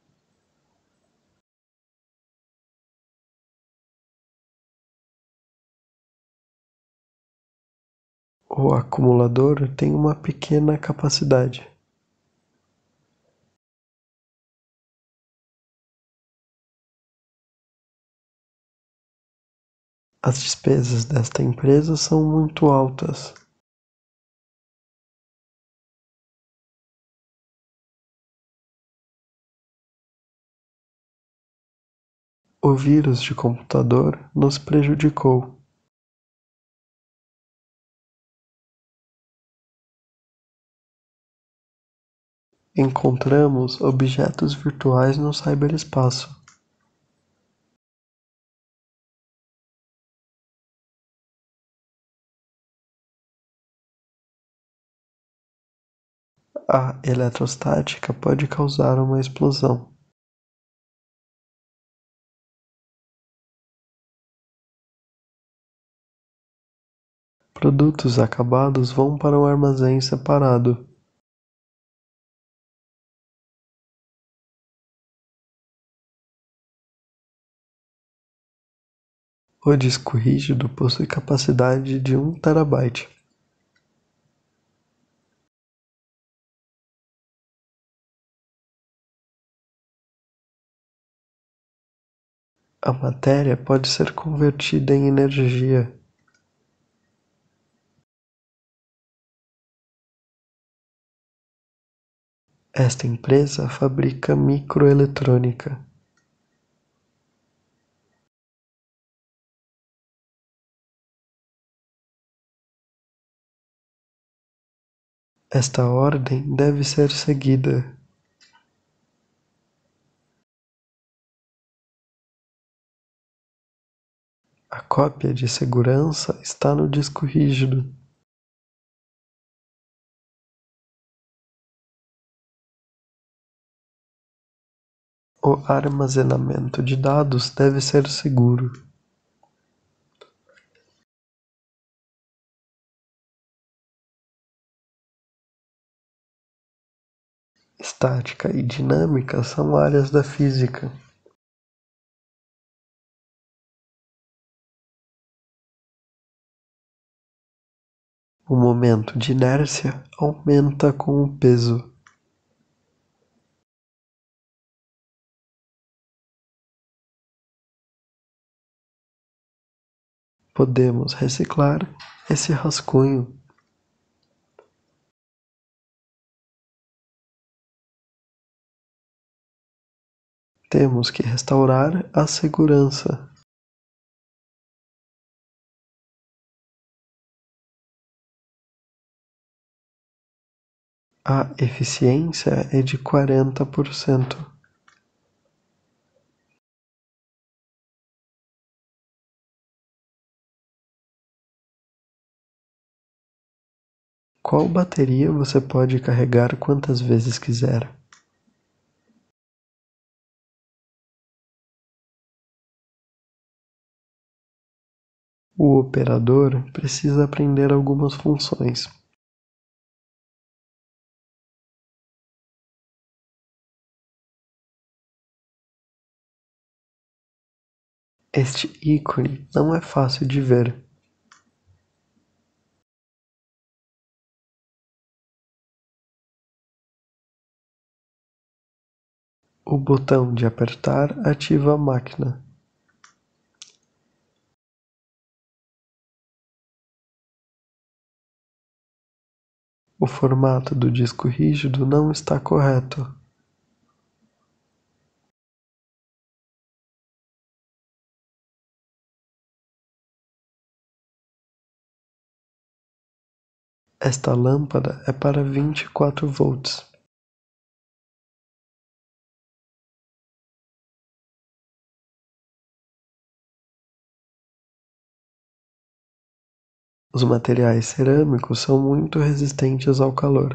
O acumulador tem uma pequena capacidade. As despesas desta empresa são muito altas. O vírus de computador nos prejudicou. Encontramos objetos virtuais no ciberespaço. A eletrostática pode causar uma explosão. Produtos acabados vão para um armazém separado. O disco rígido possui capacidade de um terabyte. A matéria pode ser convertida em energia. Esta empresa fabrica microeletrônica. Esta ordem deve ser seguida. A cópia de segurança está no disco rígido. O armazenamento de dados deve ser seguro. Estática e dinâmica são áreas da física. O momento de inércia aumenta com o peso. Podemos reciclar esse rascunho. Temos que restaurar a segurança. A eficiência é de quarenta por cento. Qual bateria você pode carregar quantas vezes quiser? O operador precisa aprender algumas funções. Este ícone não é fácil de ver. O botão de apertar ativa a máquina. O formato do disco rígido não está correto. Esta lâmpada é para vinte e quatro volts. Os materiais cerâmicos são muito resistentes ao calor.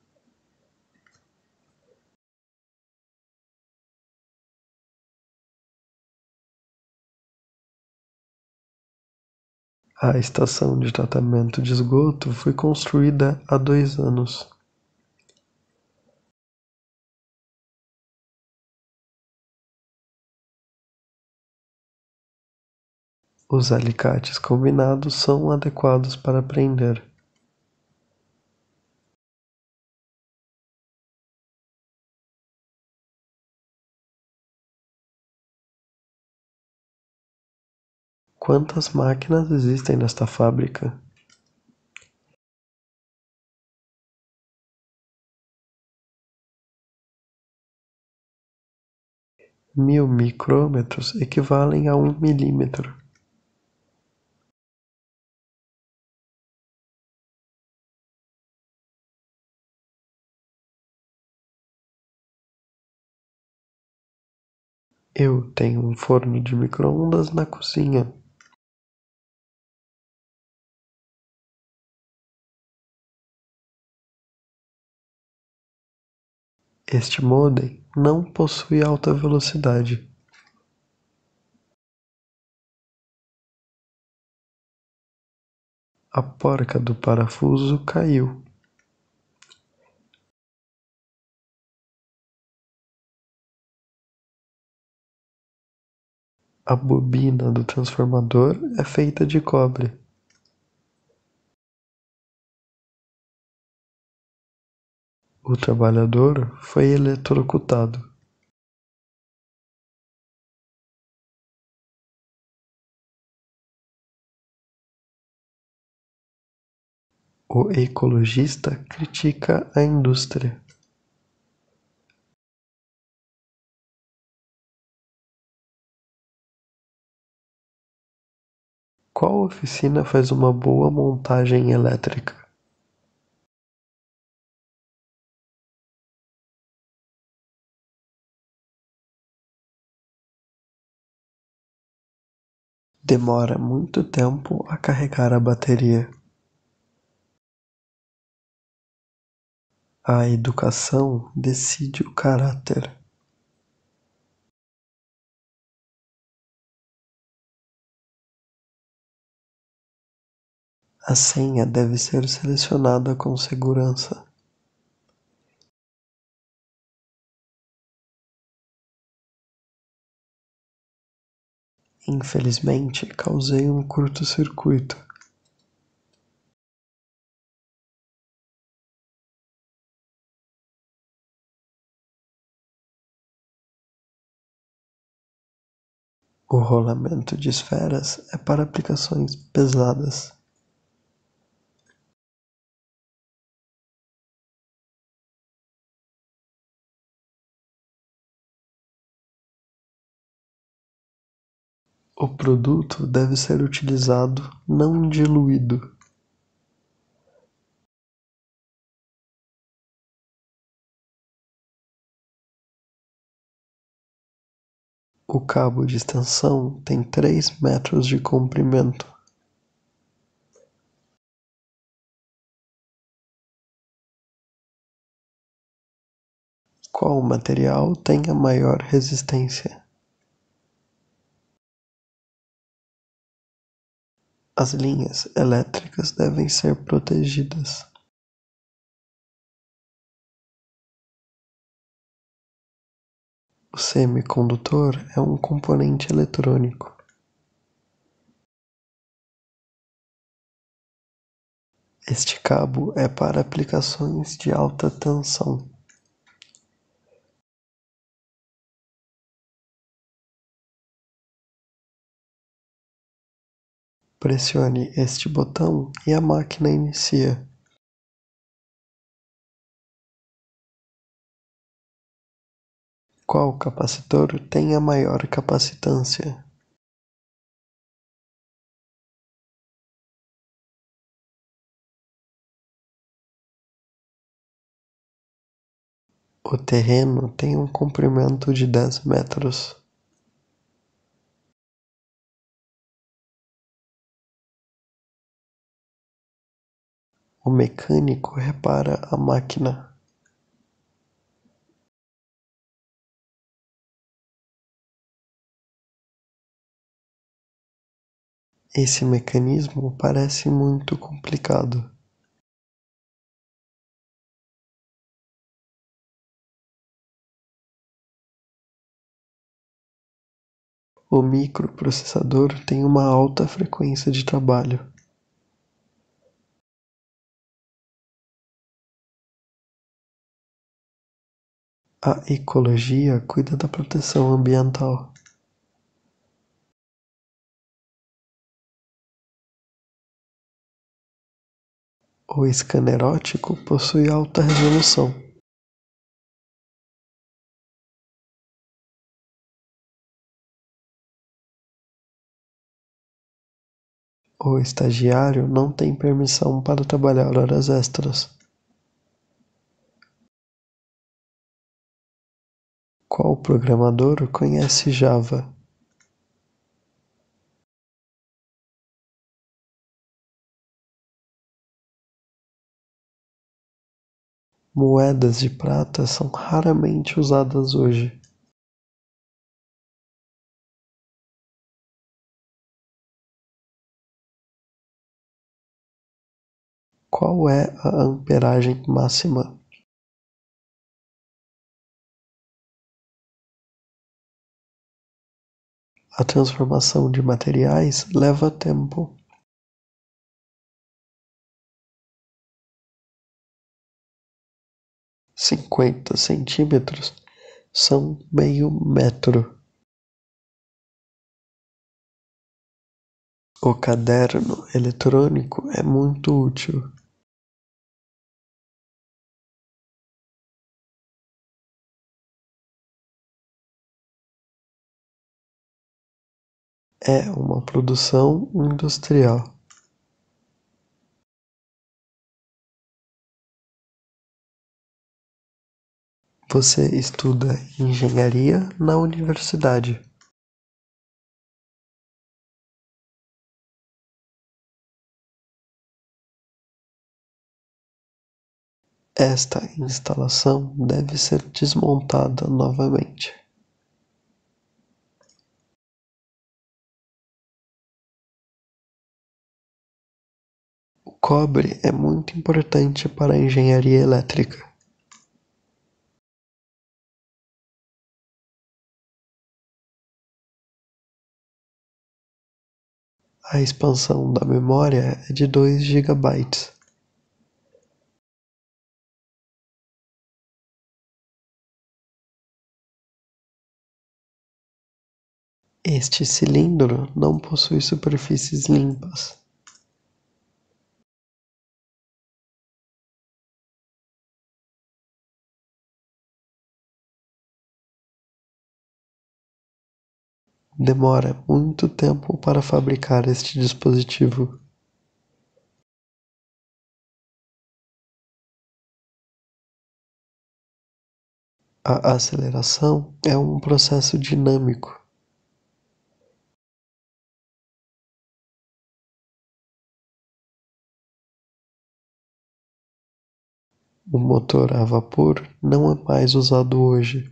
A estação de tratamento de esgoto foi construída há dois anos. Os alicates combinados são adequados para prender. Quantas máquinas existem nesta fábrica? Mil micrômetros equivalem a um milímetro. Eu tenho um forno de micro-ondas na cozinha. Este modem não possui alta velocidade. A porca do parafuso caiu. A bobina do transformador é feita de cobre. O trabalhador foi eletrocutado. O ecologista critica a indústria. Qual oficina faz uma boa montagem elétrica? Demora muito tempo a carregar a bateria. A educação decide o caráter. A senha deve ser selecionada com segurança. Infelizmente, causei um curto-circuito. O rolamento de esferas é para aplicações pesadas. O produto deve ser utilizado não diluído. O cabo de extensão tem três metros de comprimento. Qual material tem a maior resistência? As linhas elétricas devem ser protegidas. O semicondutor é um componente eletrônico. Este cabo é para aplicações de alta tensão. Pressione este botão e a máquina inicia. Qual capacitor tem a maior capacitância? O terreno tem um comprimento de dez metros. O mecânico repara a máquina. Esse mecanismo parece muito complicado. O microprocessador tem uma alta frequência de trabalho. A ecologia cuida da proteção ambiental. O scanner óptico possui alta resolução. O estagiário não tem permissão para trabalhar horas extras. Qual programador conhece Java? Moedas de prata são raramente usadas hoje. Qual é a amperagem máxima? A transformação de materiais leva tempo. Cinquenta centímetros são meio metro. O caderno eletrônico é muito útil. É uma produção industrial. Você estuda engenharia na universidade. Esta instalação deve ser desmontada novamente. O cobre é muito importante para a engenharia elétrica. A expansão da memória é de dois gigabytes. Este cilindro não possui superfícies limpas. Demora muito tempo para fabricar este dispositivo. A aceleração é um processo dinâmico. O motor a vapor não é mais usado hoje.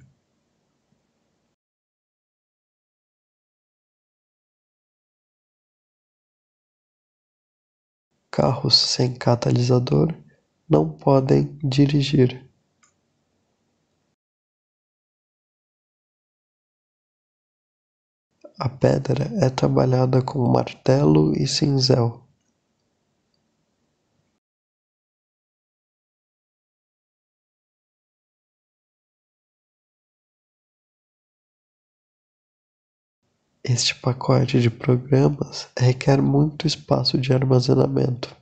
Carros sem catalisador não podem dirigir. A pedra é trabalhada com martelo e cinzel. Este pacote de programas requer muito espaço de armazenamento.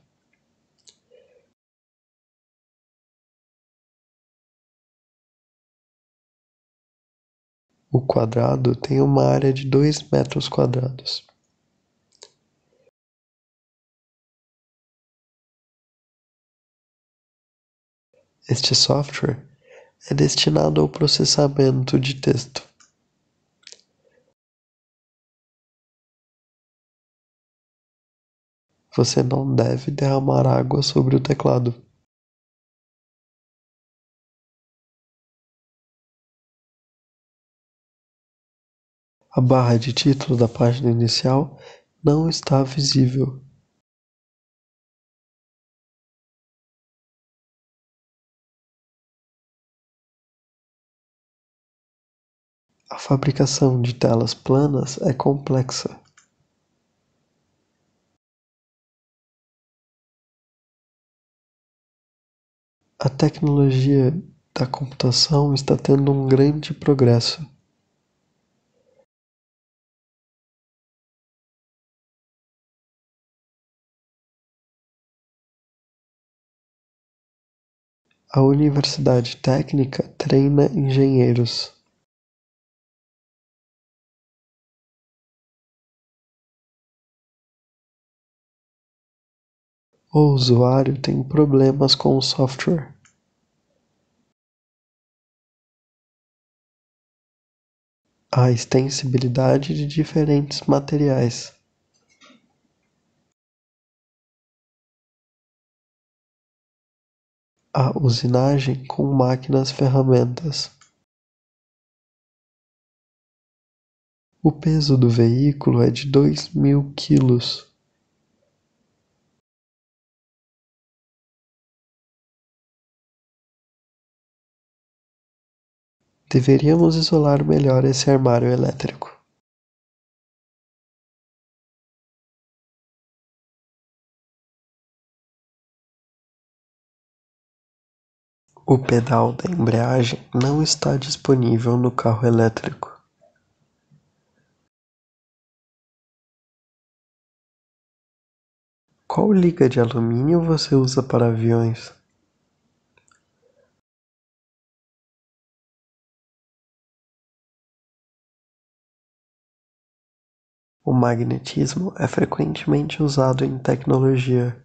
O quadrado tem uma área de dois metros quadrados. Este software é destinado ao processamento de texto. Você não deve derramar água sobre o teclado. A barra de título da página inicial não está visível. A fabricação de telas planas é complexa. A tecnologia da computação está tendo um grande progresso. A Universidade Técnica treina engenheiros. O usuário tem problemas com o software. A extensibilidade de diferentes materiais. A usinagem com máquinas ferramentas. O peso do veículo é de dois mil quilos. Deveríamos isolar melhor esse armário elétrico. O pedal da embreagem não está disponível no carro elétrico. Qual liga de alumínio você usa para aviões? O magnetismo é frequentemente usado em tecnologia.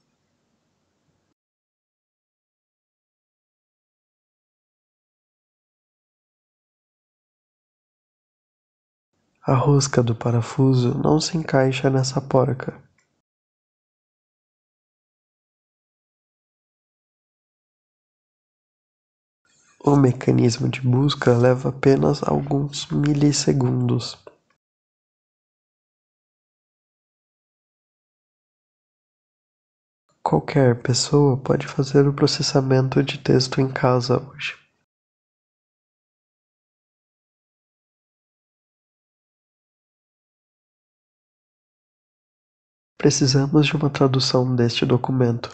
A rosca do parafuso não se encaixa nessa porca. O mecanismo de busca leva apenas alguns milissegundos. Qualquer pessoa pode fazer o processamento de texto em casa hoje. Precisamos de uma tradução deste documento.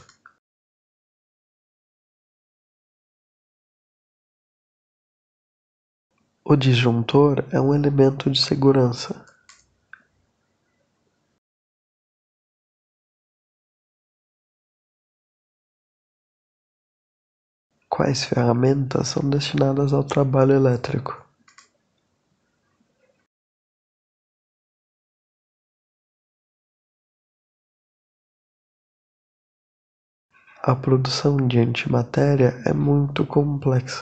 O disjuntor é um elemento de segurança. Quais ferramentas são destinadas ao trabalho elétrico? A produção de antimatéria é muito complexa.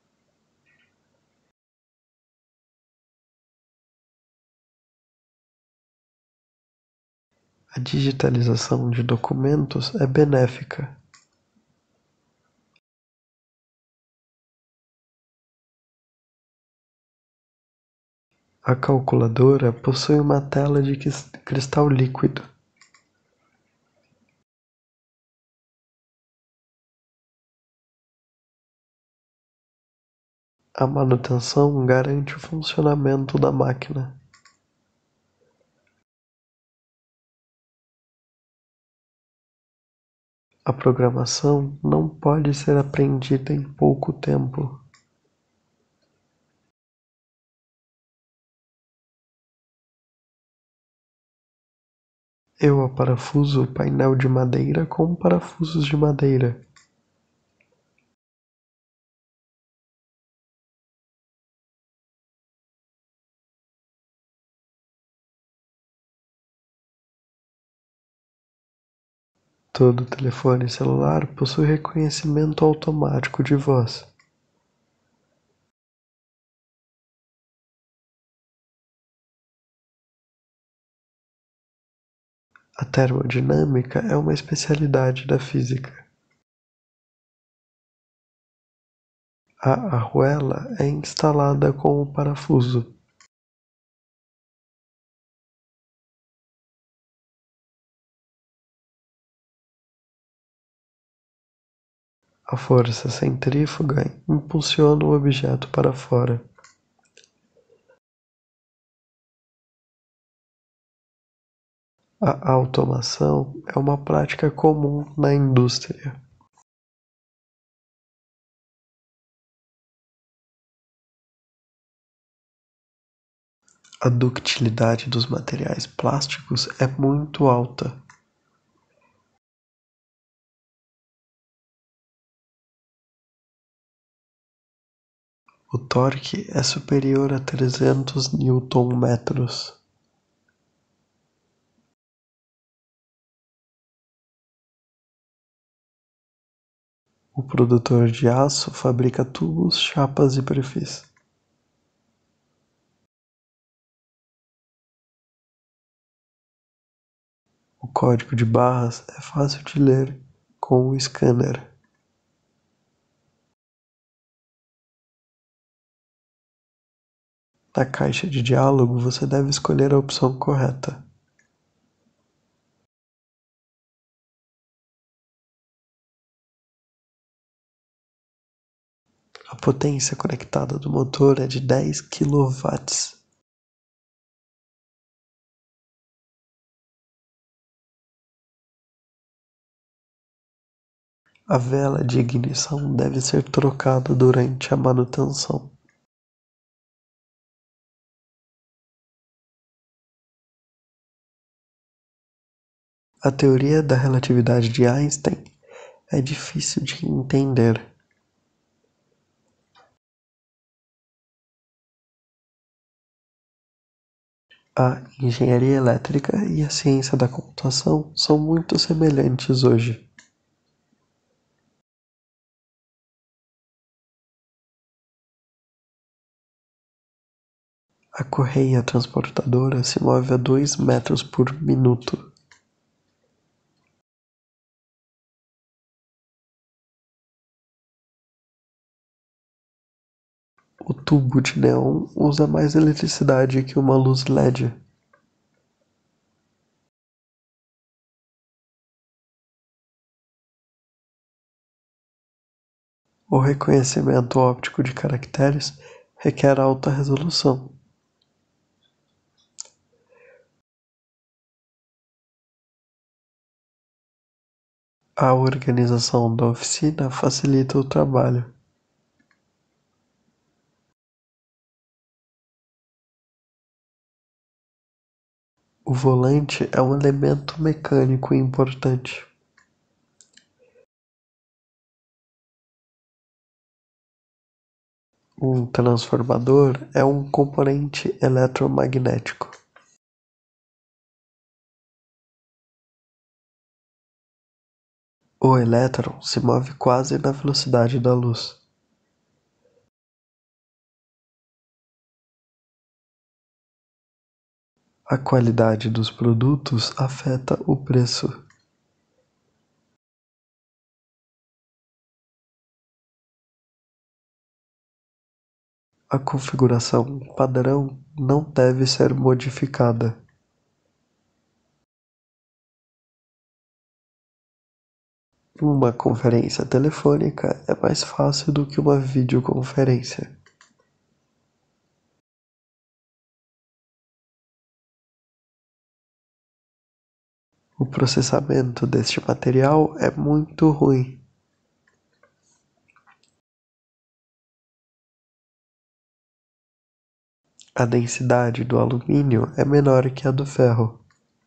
A digitalização de documentos é benéfica. A calculadora possui uma tela de cristal líquido. A manutenção garante o funcionamento da máquina. A programação não pode ser aprendida em pouco tempo. Eu aparafuso o painel de madeira com parafusos de madeira. Todo telefone celular possui reconhecimento automático de voz. A termodinâmica é uma especialidade da física. A arruela é instalada com o parafuso. A força centrífuga impulsiona o objeto para fora. A automação é uma prática comum na indústria. A ductilidade dos materiais plásticos é muito alta. O torque é superior a trezentos newton-metros. O produtor de aço fabrica tubos, chapas e perfis. O código de barras é fácil de ler com o scanner. Na caixa de diálogo, você deve escolher a opção correta. A potência conectada do motor é de dez quilowatts. A vela de ignição deve ser trocada durante a manutenção. A teoria da relatividade de Einstein é difícil de entender. A engenharia elétrica e a ciência da computação são muito semelhantes hoje. A correia transportadora se move a dois metros por minuto. O tubo de neon usa mais eletricidade que uma luz L E D. O reconhecimento óptico de caracteres requer alta resolução. A organização da oficina facilita o trabalho. O volante é um elemento mecânico importante. Um transformador é um componente eletromagnético. O elétron se move quase na velocidade da luz. A qualidade dos produtos afeta o preço. A configuração padrão não deve ser modificada. Uma conferência telefônica é mais fácil do que uma videoconferência. O processamento deste material é muito ruim. A densidade do alumínio é menor que a do ferro.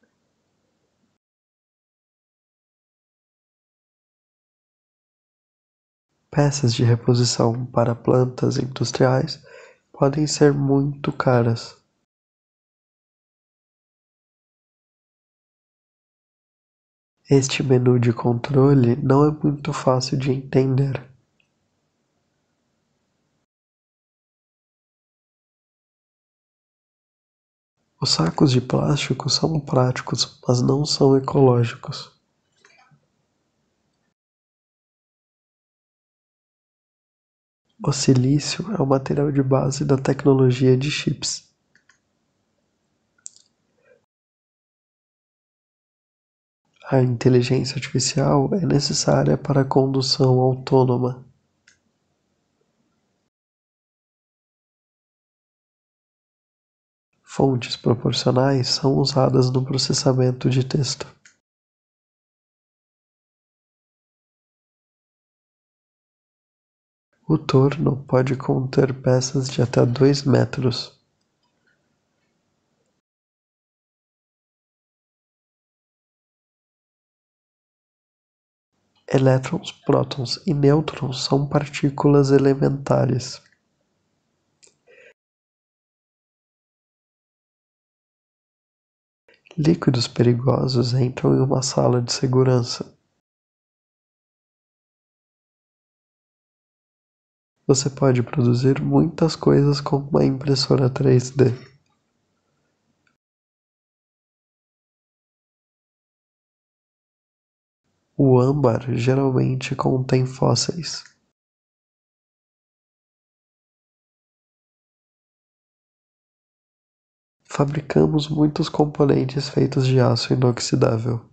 Peças de reposição para plantas industriais podem ser muito caras. Este menu de controle não é muito fácil de entender. Os sacos de plástico são práticos, mas não são ecológicos. O silício é o material de base da tecnologia de chips. A inteligência artificial é necessária para a condução autônoma. Fontes proporcionais são usadas no processamento de texto. O torno pode conter peças de até dois metros. Elétrons, prótons e nêutrons são partículas elementares. Líquidos perigosos entram em uma sala de segurança. Você pode produzir muitas coisas com uma impressora três D. O âmbar geralmente contém fósseis. Fabricamos muitos componentes feitos de aço inoxidável.